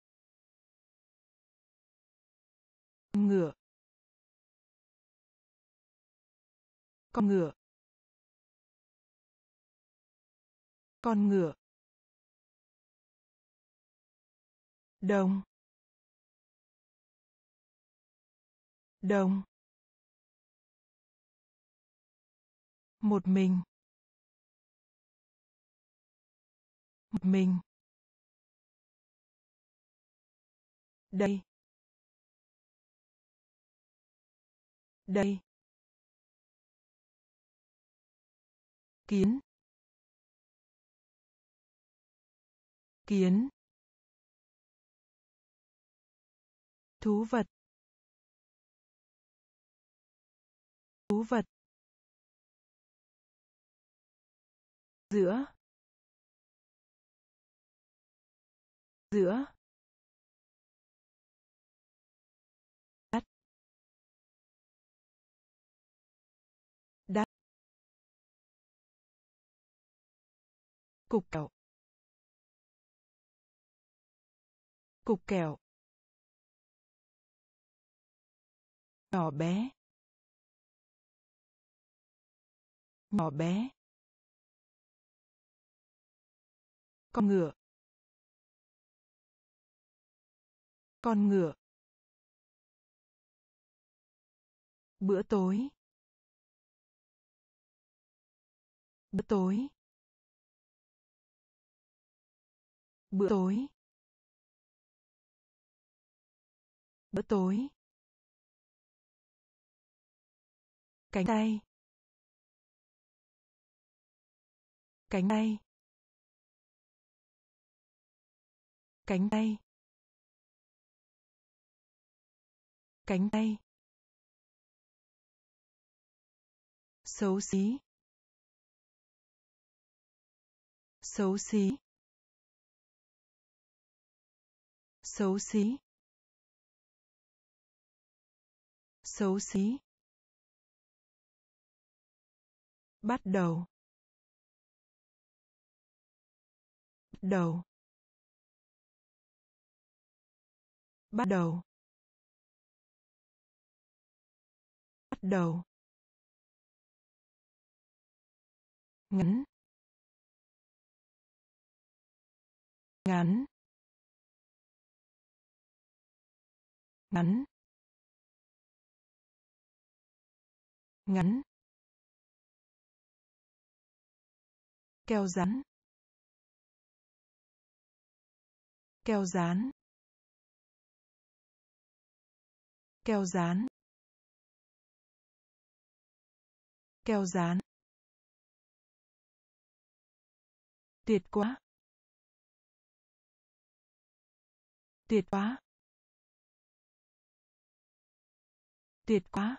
Con ngựa. Con ngựa. Con ngựa. Đồng. Đồng. Một mình. Một mình. Đây. Đây. Kiến. Kiến. Thú vật. Thú vật. Giữa. Giữa. Đắt. Đắt. Cục kẹo. Cục kẹo. Nhỏ bé. Nhỏ bé. Con ngựa. Con ngựa. Bữa tối. Bữa tối. Bữa tối. Bữa tối. Cánh tay. Cánh tay. Cánh tay. Cánh tay. Xấu xí. Xấu xí. Xấu xí. Xấu xí. Bắt đầu. Bắt đầu. Bắt đầu. Bắt đầu. Ngắn. Ngắn. Ngắn. Ngắn. Keo dán. Keo dán. Keo dán. Keo dán. Tuyệt quá. Tuyệt quá. Tuyệt quá.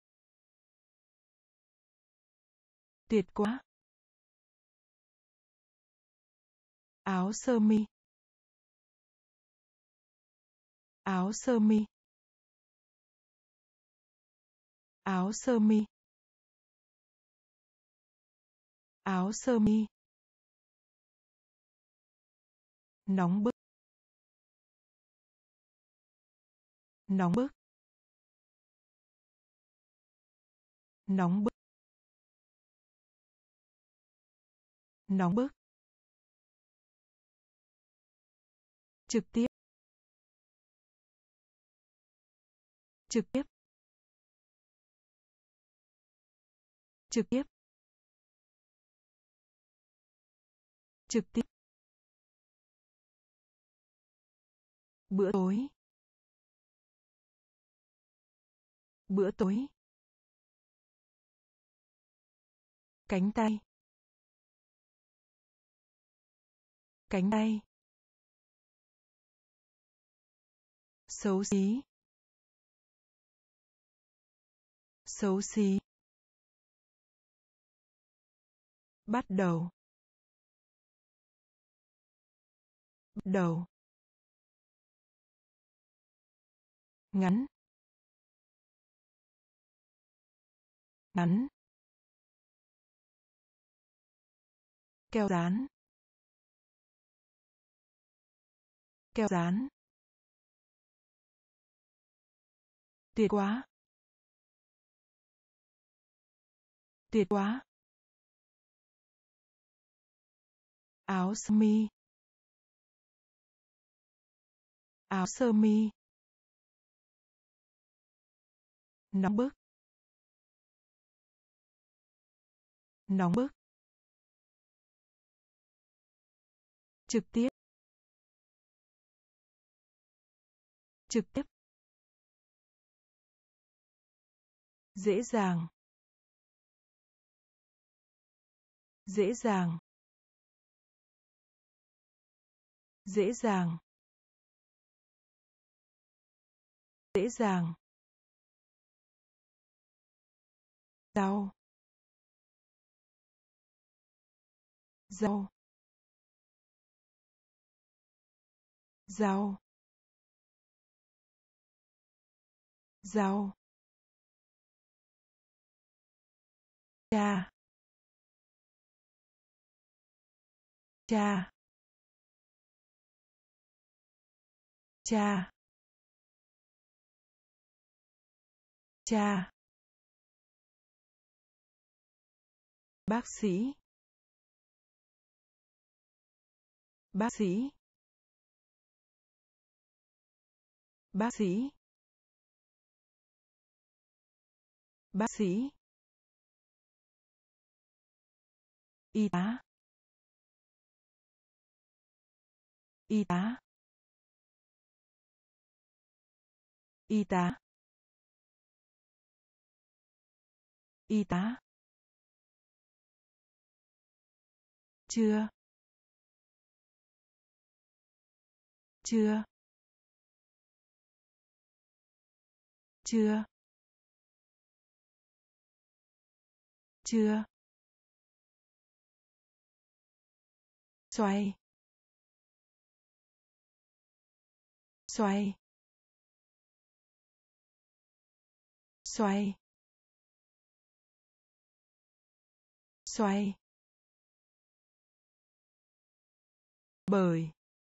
Tuyệt quá. Áo sơ mi. Áo sơ mi. Áo sơ mi. Áo sơ mi. Nóng bức. Nóng bức. Nóng bức. Nóng bức. Trực tiếp. Trực tiếp. Trực tiếp. Trực tiếp. Bữa tối. Bữa tối. Cánh tay. Cánh tay. Xấu xí. Xấu xí. Bắt đầu. Bắt đầu. Ngắn. Ngắn. Keo dán. Keo dán. Tuyệt quá. Tuyệt quá. Áo sơ mi. Áo sơ mi. Nóng bức. Nóng bức. Trực tiếp. Trực tiếp. Dễ dàng. Dễ dàng. Dễ dàng. Dễ dàng. Rau. Rau. Rau. Rau. Cha. Cha. Cha. Cha. Bác sĩ. Bác sĩ. Bác sĩ. Bác sĩ. Y tá. Y tá. Y tá. Y tá. Chưa. Chưa. Chưa. Chưa. Xoay. Xoay. Xoay. Xoay. Bởi.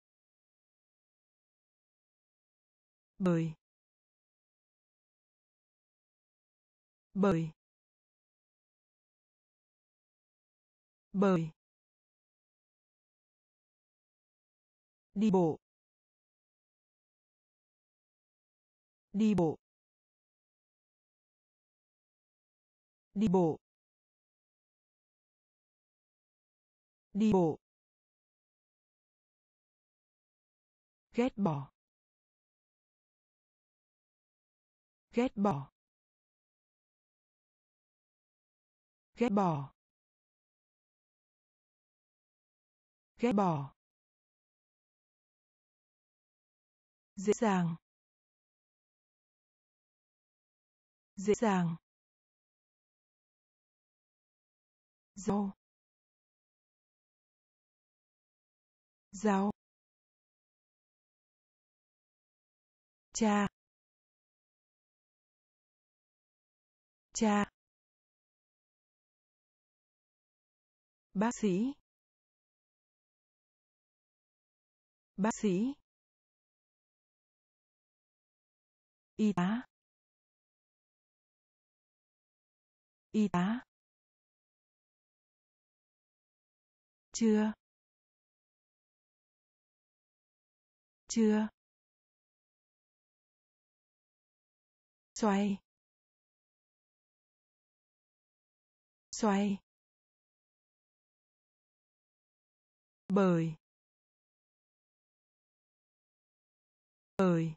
Bởi. Bởi. Bởi. Đi bộ. Đi bộ. Đi bộ. Đi bộ. Ghét bỏ. Ghét bỏ. Ghét bỏ. Ghét bỏ. Dễ dàng. Dễ dàng. Rau. Rau. Cha. Cha. Bác sĩ. Bác sĩ. Y tá. Y tá. Chưa. Chưa. Xoay. Xoay. Bởi. Bởi.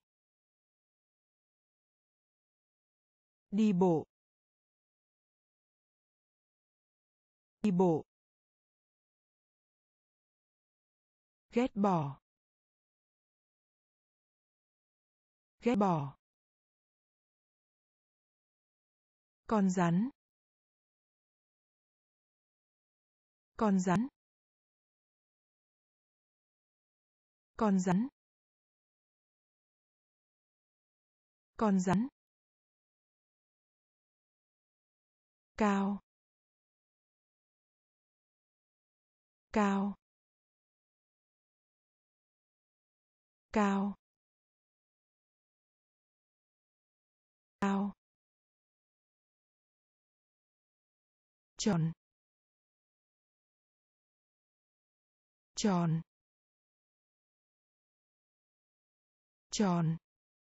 Đi bộ. Đi bộ. Ghét bỏ. Ghét bỏ. Con rắn. Con rắn. Con rắn. Con rắn. Cao. Cao. Cao. Cao. Tròn. Tròn. Tròn.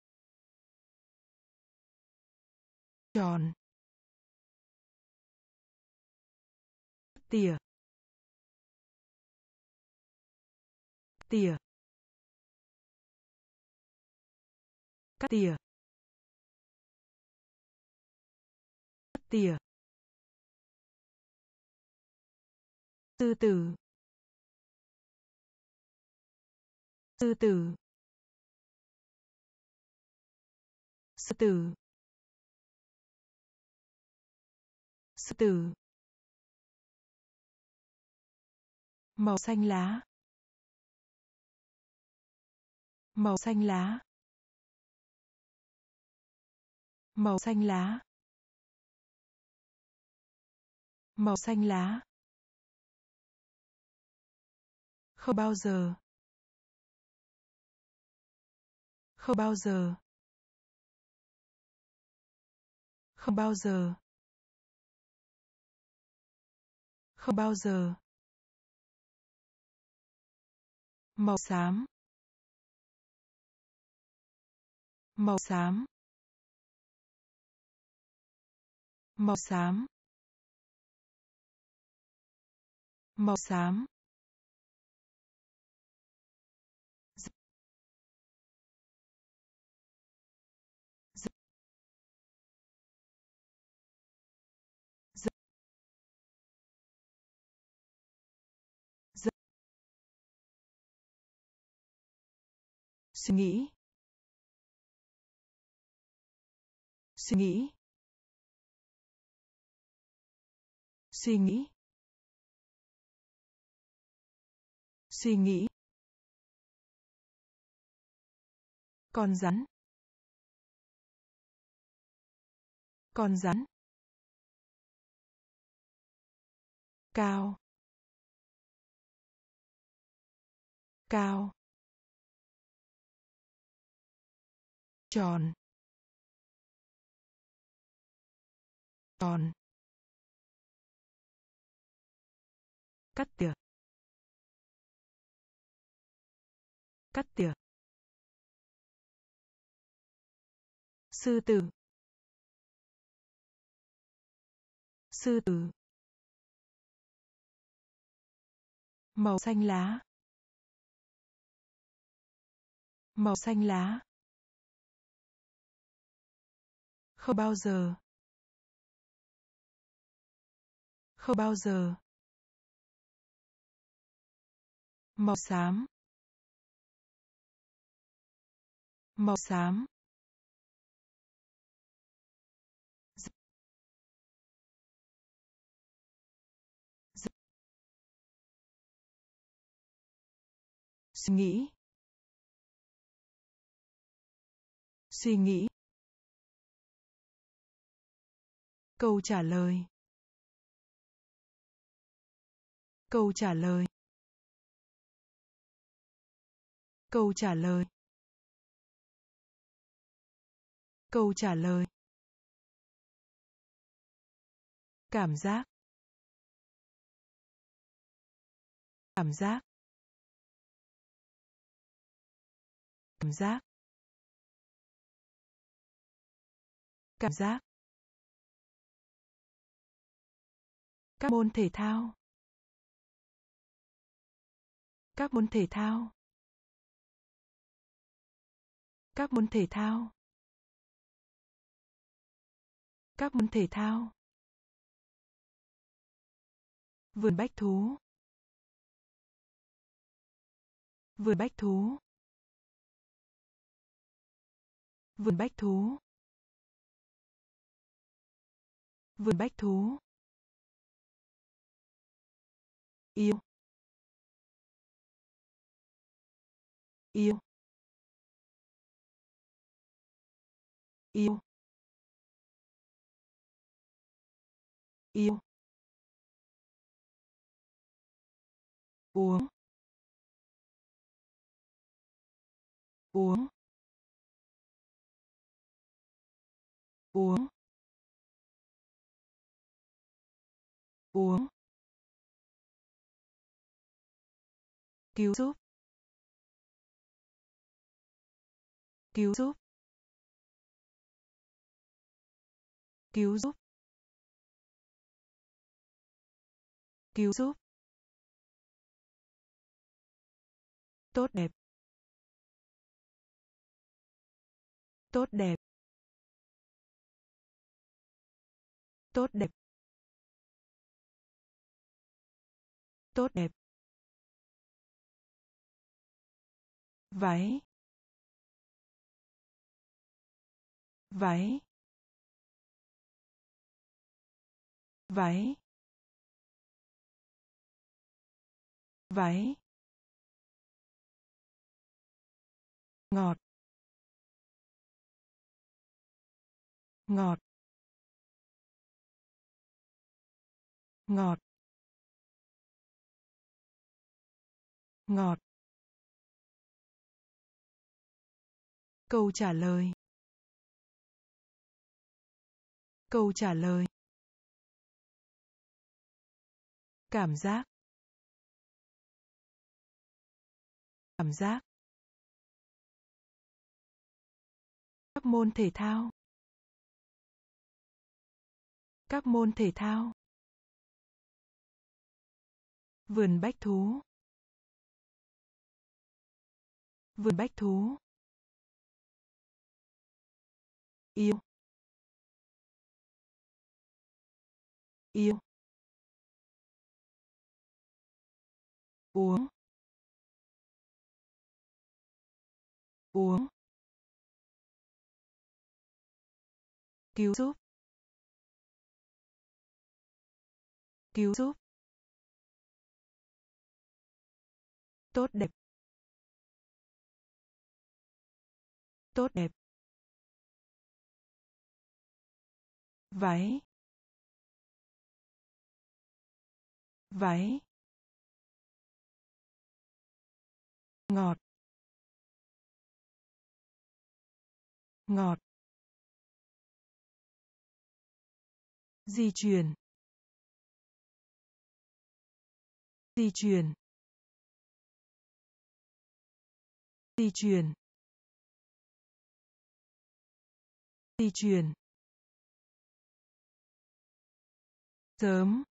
Tròn. Tỉa. Tỉa. Cắt tỉa. Cắt tỉa. Sư tử. Sư tử. Sư tử. Sư tử. Màu xanh lá. Màu xanh lá. Màu xanh lá. Màu xanh lá. Không bao giờ. Không bao giờ. Không bao giờ. Không bao giờ. Màu xám. Màu xám. Màu xám. Màu xám. Suy nghĩ. Suy nghĩ. Suy nghĩ. Suy nghĩ. Con rắn. Con rắn. Cao. Cao. Tròn. Tròn. Cắt tỉa. Cắt tỉa. Sư tử. Sư tử. Màu xanh lá. Màu xanh lá. Không bao giờ. Không bao giờ. Màu xám. Màu xám. Suy nghĩ. Suy nghĩ. Câu trả lời. Câu trả lời. Câu trả lời. Câu trả lời. Cảm giác. Cảm giác. Cảm giác. Cảm giác. Các môn thể thao. Các môn thể thao. Các môn thể thao. Các môn thể thao. Vườn bách thú. Vườn bách thú. Vườn bách thú. Vườn bách thú. Yêu. Yêu. Yêu. Yêu. Uống. Uống. Uống. Uống. Cứu giúp. Cứu giúp. Cứu giúp. Cứu giúp. Tốt đẹp. Tốt đẹp. Tốt đẹp. Tốt đẹp. Váy. Váy. Váy. Váy. Ngọt. Ngọt. Ngọt. Ngọt. Câu trả lời. Câu trả lời. Cảm giác. Cảm giác. Các môn thể thao. Các môn thể thao. Vườn bách thú. Vườn bách thú. Yêu. Yêu. Uống. Uống. Cứu giúp. Cứu giúp. Tốt đẹp. Tốt đẹp. Váy. Váy. Ngọt. Ngọt. Di chuyển. Di chuyển. Di chuyển. Di chuyển. Sớm.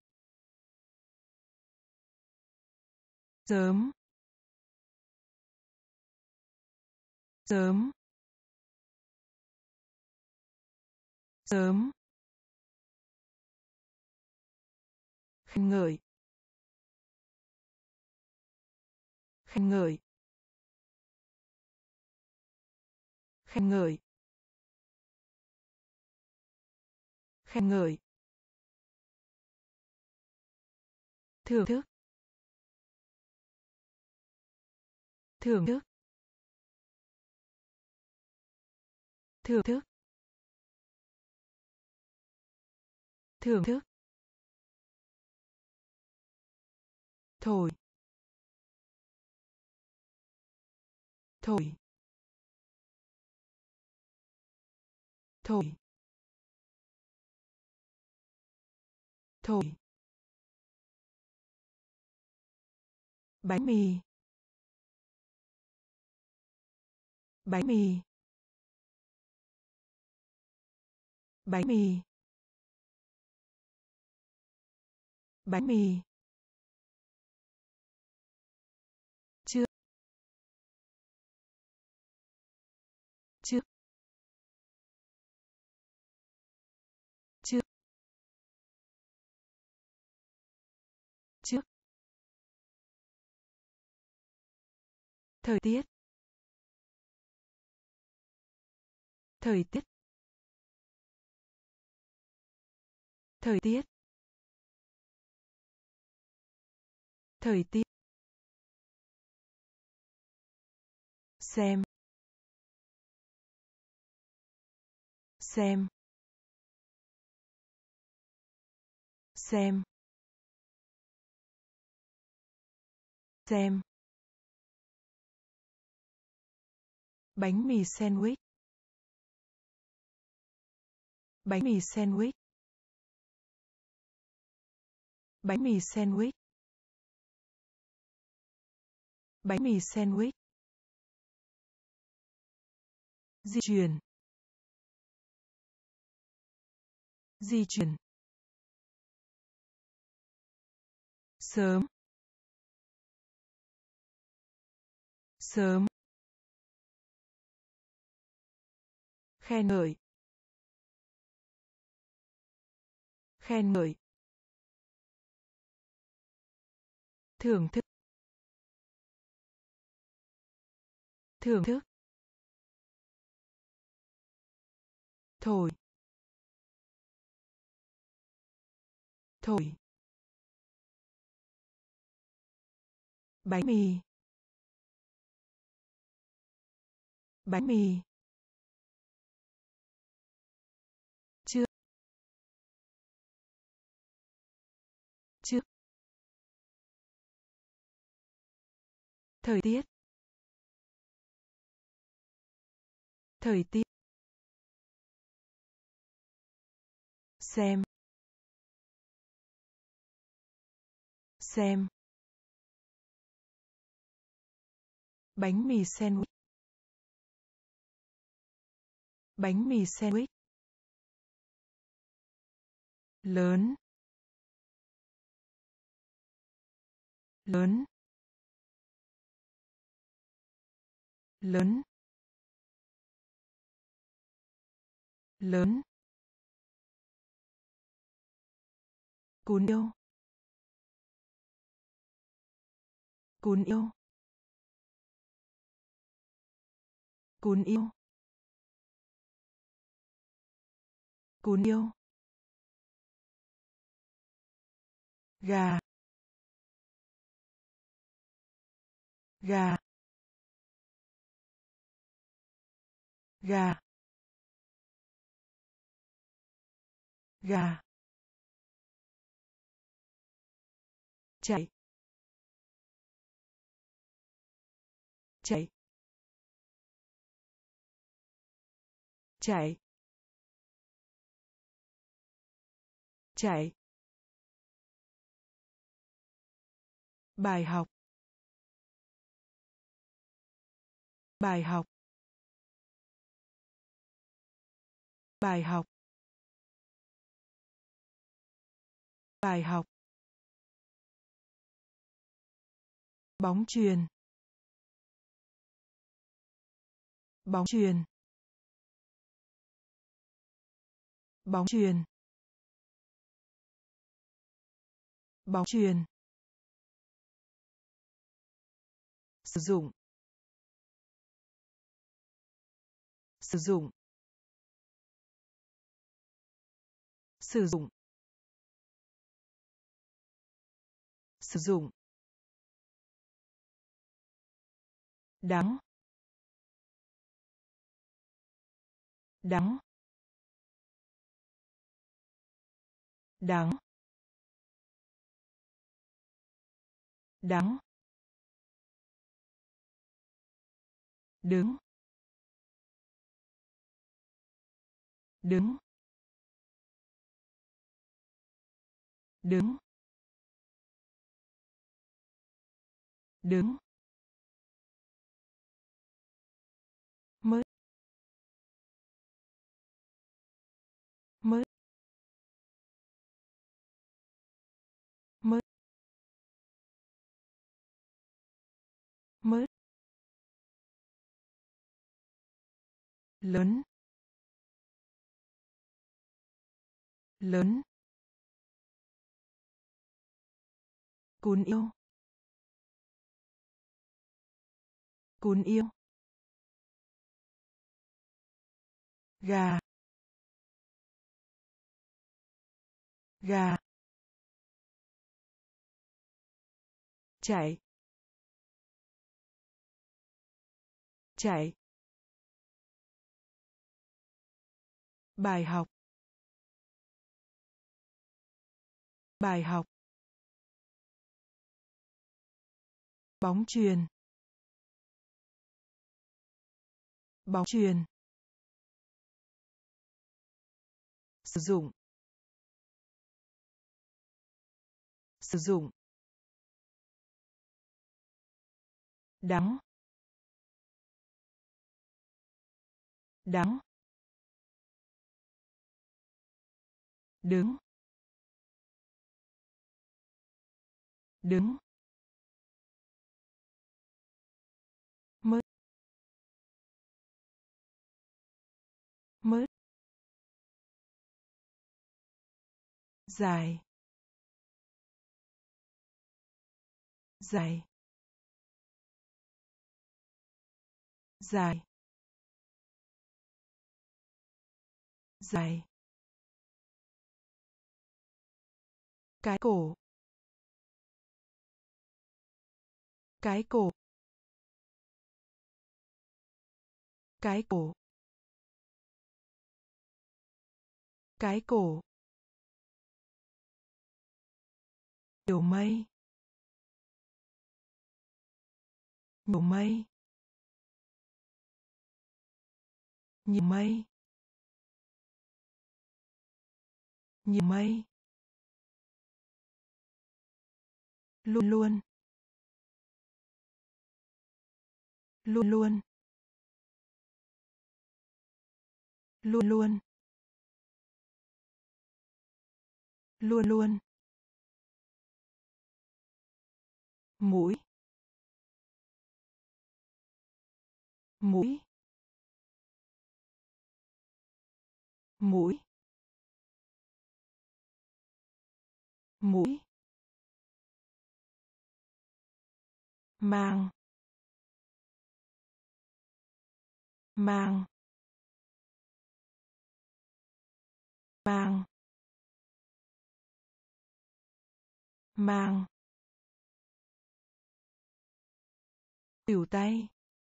Sớm. Sớm. Sớm. Khen ngợi. Khen ngợi. Khen ngợi. Khen ngợi. Thưởng thức. Thưởng thức. Thưởng thức. Thưởng thức. Thổi. thổi thổi thổi bánh mì bánh mì bánh mì bánh mì chưa chưa chưa chưa thời tiết thời tiết thời tiết thời tiết xem xem xem xem bánh mì sandwich bánh mì sandwich bánh mì sandwich bánh mì sandwich di chuyển di chuyển sớm sớm khen ngợi khen ngợi thưởng thức thưởng thức thổi thổi bánh mì bánh mì chưa chưa thời tiết thời tiết xem xem bánh mì sandwich bánh mì sandwich lớn lớn lớn lớn cún yêu cún yêu cún yêu cún yêu gà gà gà gà chạy chạy chạy chạy bài học bài học bài học bài học bóng chuyền bóng chuyền bóng chuyền bóng chuyền sử dụng sử dụng sử dụng sử dụng đắng đắng đắng đắng đứng đứng đứng đứng mới mới mới mới lớn lớn cún yêu cún yêu gà gà chạy chạy bài học bài học bóng chuyền bóng chuyền sử dụng sử dụng đắng đắng đứng đứng mới mới dài dài dài dài cái cổ cái cổ cái cổ cái cổ nhiều mây nhiều mây nhiều mây nhiều mây luôn luôn luôn luôn luôn luôn luôn luôn mũi mũi mũi mũi mang mang mang mang khuỷu tay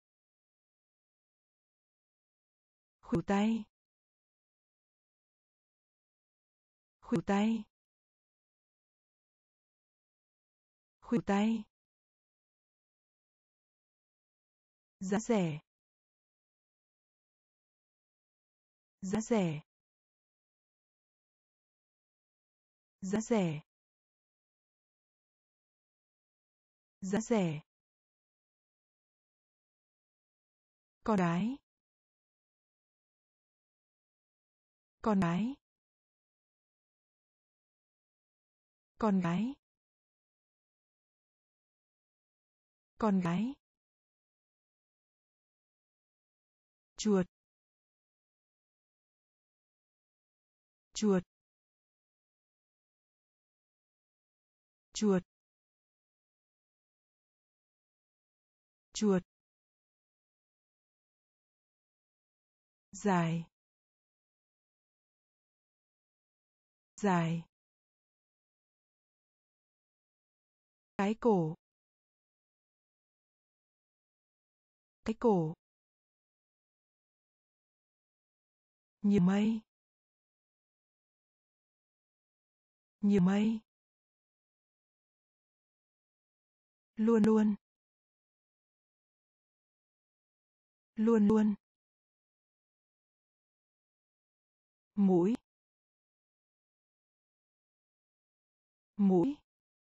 khuỷu tay khuỷu tay khuỷu tay giá rẻ giá rẻ giá rẻ giá rẻ con gái con gái con gái con gái chuột chuột chuột chuột dài dài cái cổ cái cổ nhiều mây nhiều mây luôn luôn Luôn luôn. Mũi. Mũi.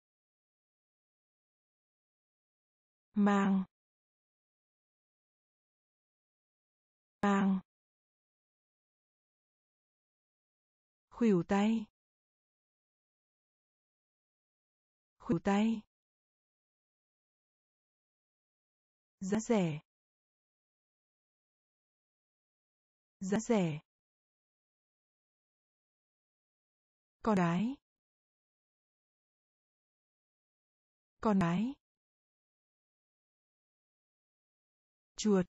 Mang. Mang. Khuỷu tay. Khuỷu tay. Giá rẻ. Giá rẻ. Con gái. Con gái. Chuột.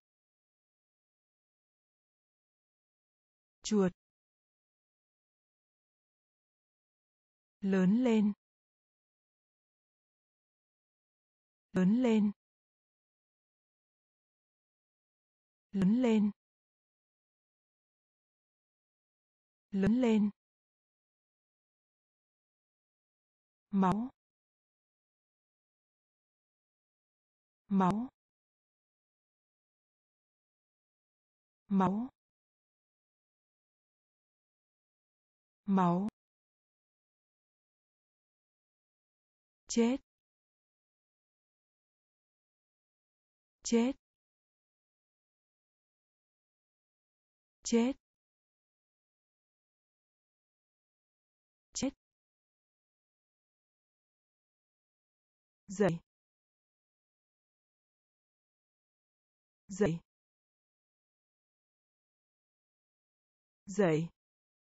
Chuột. Lớn lên. Lớn lên. Lớn lên. Lớn lên. Máu. Máu. Máu. Máu. Chết. Chết. Chết. Chết. Dậy. Dậy. Dậy.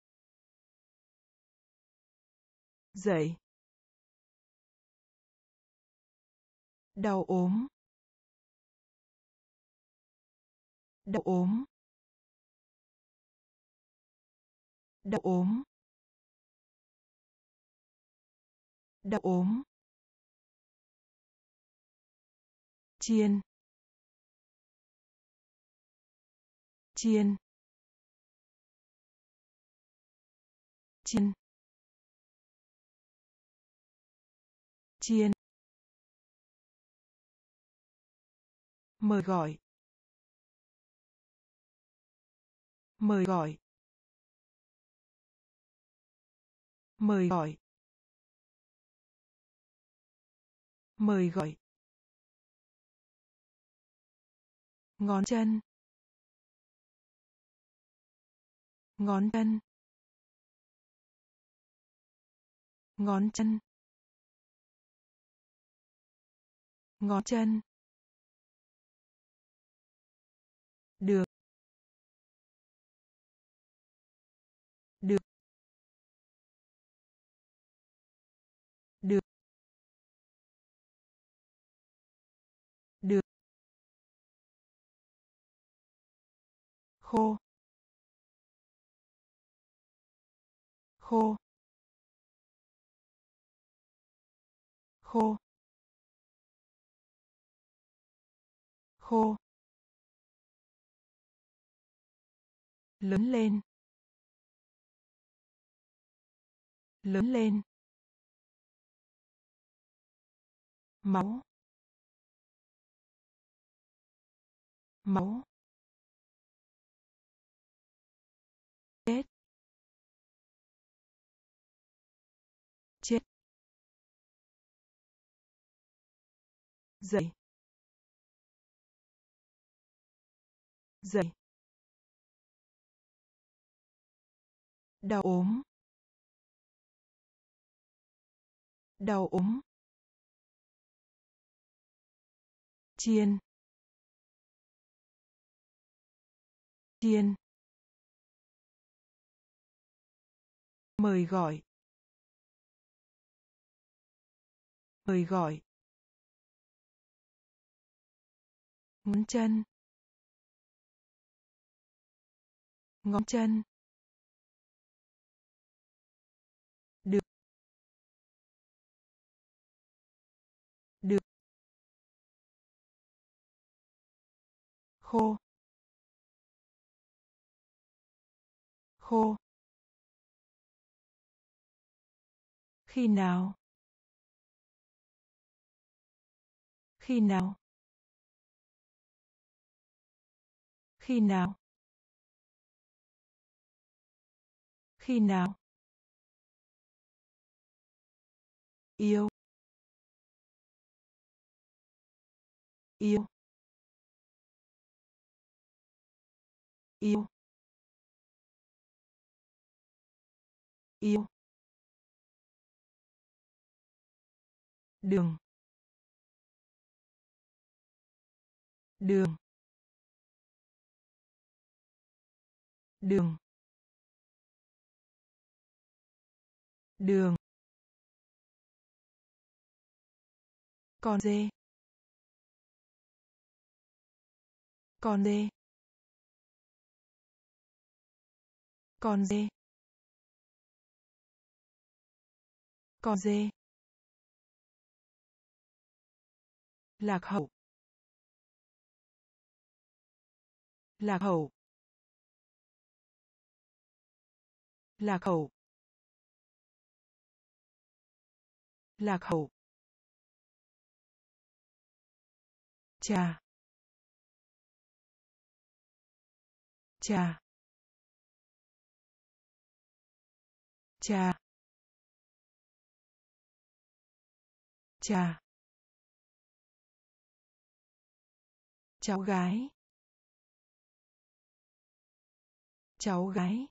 Dậy. Đau ốm. Đau ốm. Đau ốm. Đau ốm. Chiên. Chiên. Chiên. Chiên. Mời gọi. Mời gọi. Mời gọi. Mời gọi. Ngón chân. Ngón chân. Ngón chân. Ngón chân. Được. Được. Được. Được. Khô. Khô. Khô. Khô. Lớn lên. Lớn lên. Máu. Máu. Chết. Chết. Dậy. Dậy. Đau ốm. Đau ốm. Chiên. Chiên. Mời gọi. Mời gọi. Ngón chân. Ngón chân. Được. Được. Khô. Khô. Khi nào? Khi nào? Khi nào? Khi nào? Yêu. Yêu. Yêu. Yêu. Đường. Đường. Đường. Đường. Con dê. Con dê. Con dê. Con dê. Lạc hậu. Lạc hậu. Lạc hậu. Lạc hậu. Trà. Trà. Trà. Trà. Cháu gái. Cháu gái.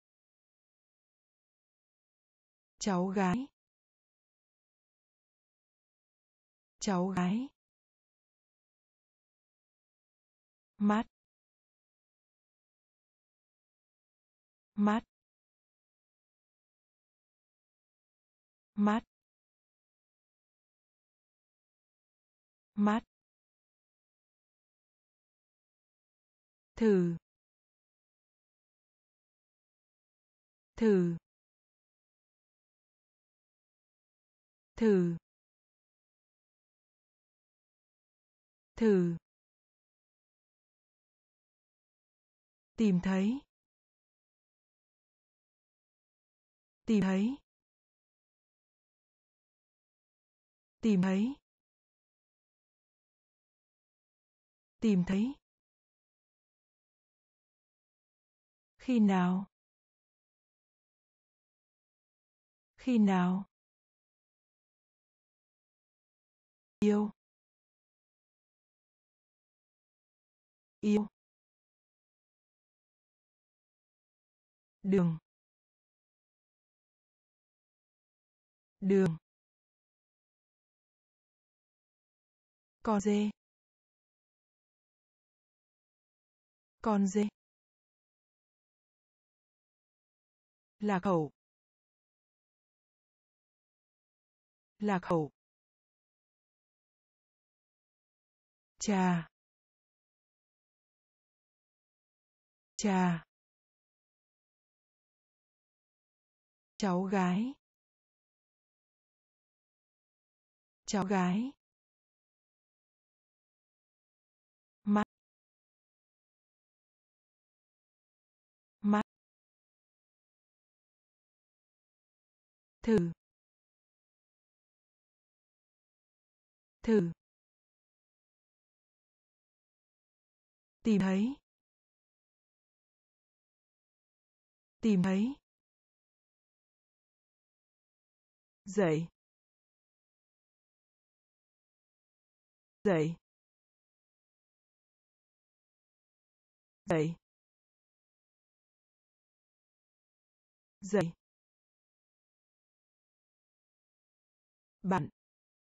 Cháu gái. Cháu gái. Mắt. Mắt. Mắt. Mắt. Thử. Thử. Thử. Thử. Tìm thấy. Tìm thấy. Tìm thấy. Tìm thấy. Khi nào? Khi nào? Yêu. Yêu. Đường. Đường. Con dê. Con dê. Lạc hậu. Lạc hậu. Trà. Trà. Cháu gái. Cháu gái. Mắt. Mắt. Thử. Thử. Tìm thấy. Tìm thấy. Dậy. Dậy. Dậy. Dậy. Bạn.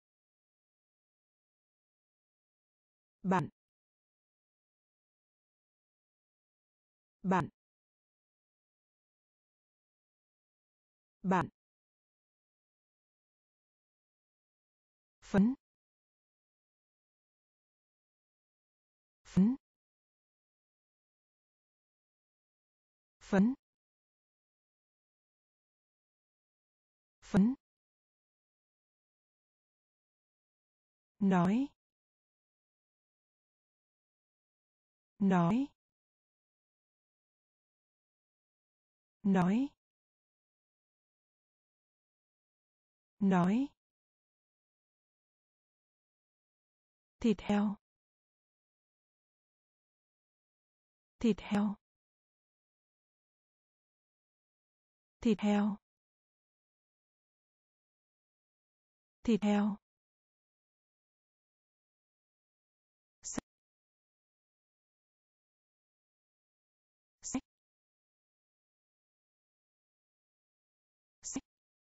Bạn. Bạn. Bạn. Phấn. Phấn. Phấn. Phấn. Nói. Nói. Nói. Nói. Thịt heo. thịt heo, thịt heo, thịt heo, sách, sách, sách,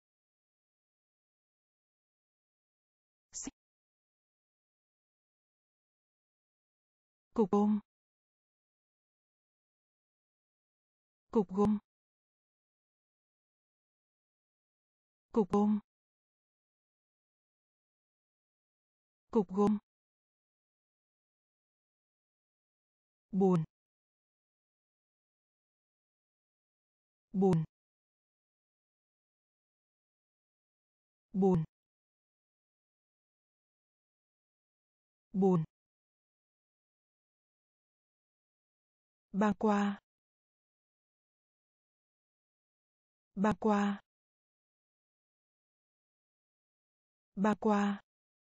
sách, cục gôm, cục gôm, cục gôm, cục gôm, buồn, buồn, buồn, buồn, băng qua, băng qua, băng qua,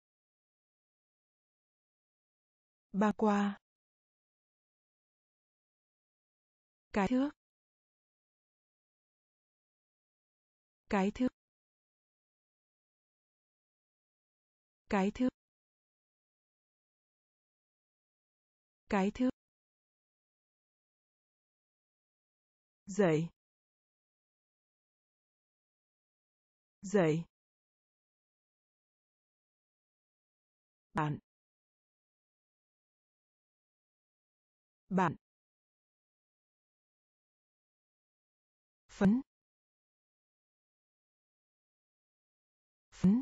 băng qua, cái thước, cái thước, cái thước, cái thước, dậy, dậy, bạn, bạn, phấn, phấn,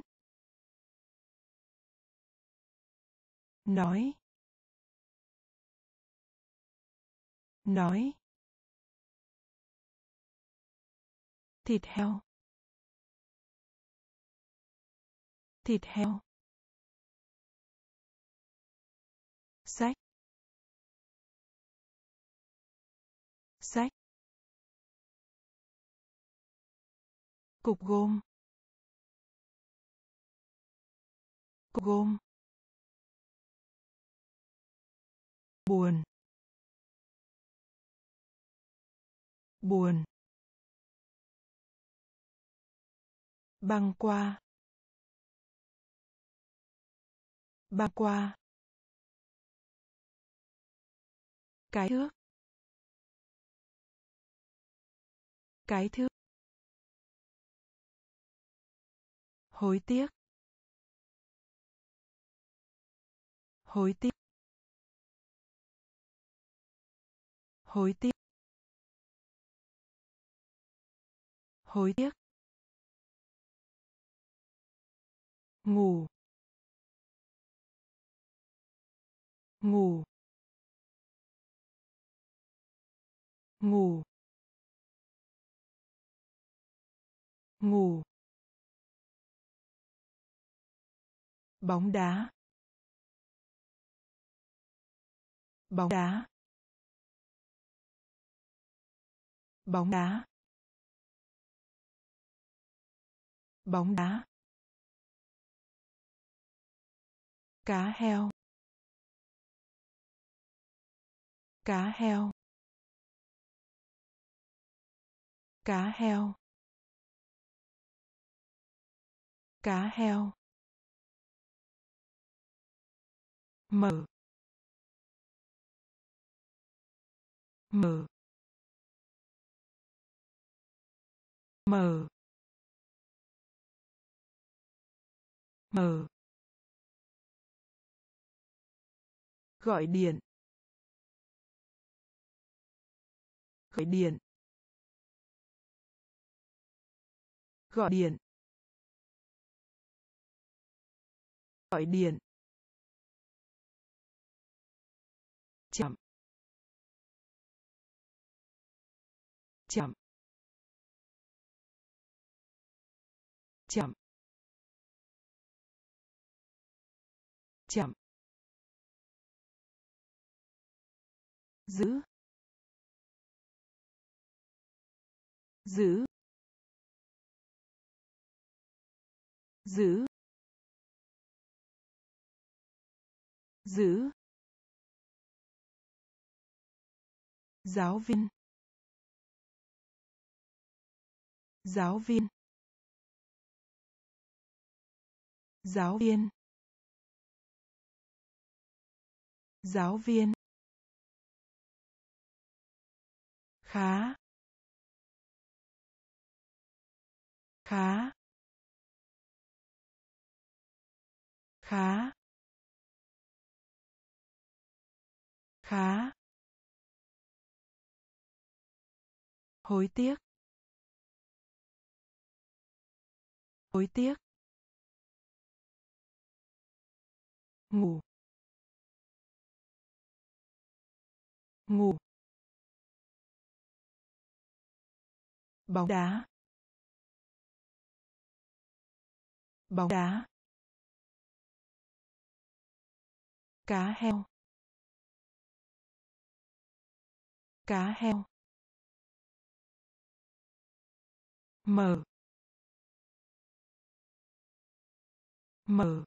nói, nói, thịt heo, thịt heo, sách, sách, cục gôm, cục gôm, buồn, buồn, băng qua, băng qua, cái thước, cái thước, hối tiếc, hối tiếc, hối tiếc, hối tiếc, ngủ, ngủ, ngủ, ngủ, bóng đá, bóng đá, bóng đá, bóng đá, cá heo, cá heo, cá heo, cá heo, mở, mở, mở, mở, gọi điện, gọi điện, gọi điện, gọi điện, chậm, chậm, chậm, chậm, giữ, giữ, giữ, giữ, giáo viên, giáo viên, giáo viên, giáo viên, khá, khá, khá, khá, hối tiếc, hối tiếc, ngủ, ngủ, bóng đá, bóng đá, cá heo, cá heo, mở, mở,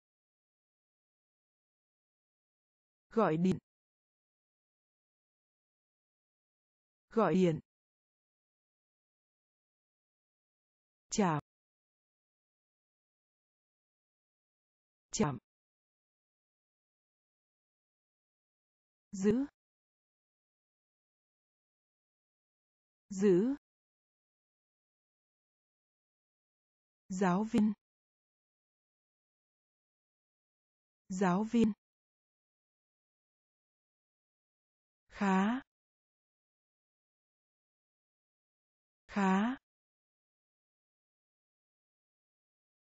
gọi điện, gọi điện, chạm, chạm, giữ, giữ, giáo viên, giáo viên, khá, khá,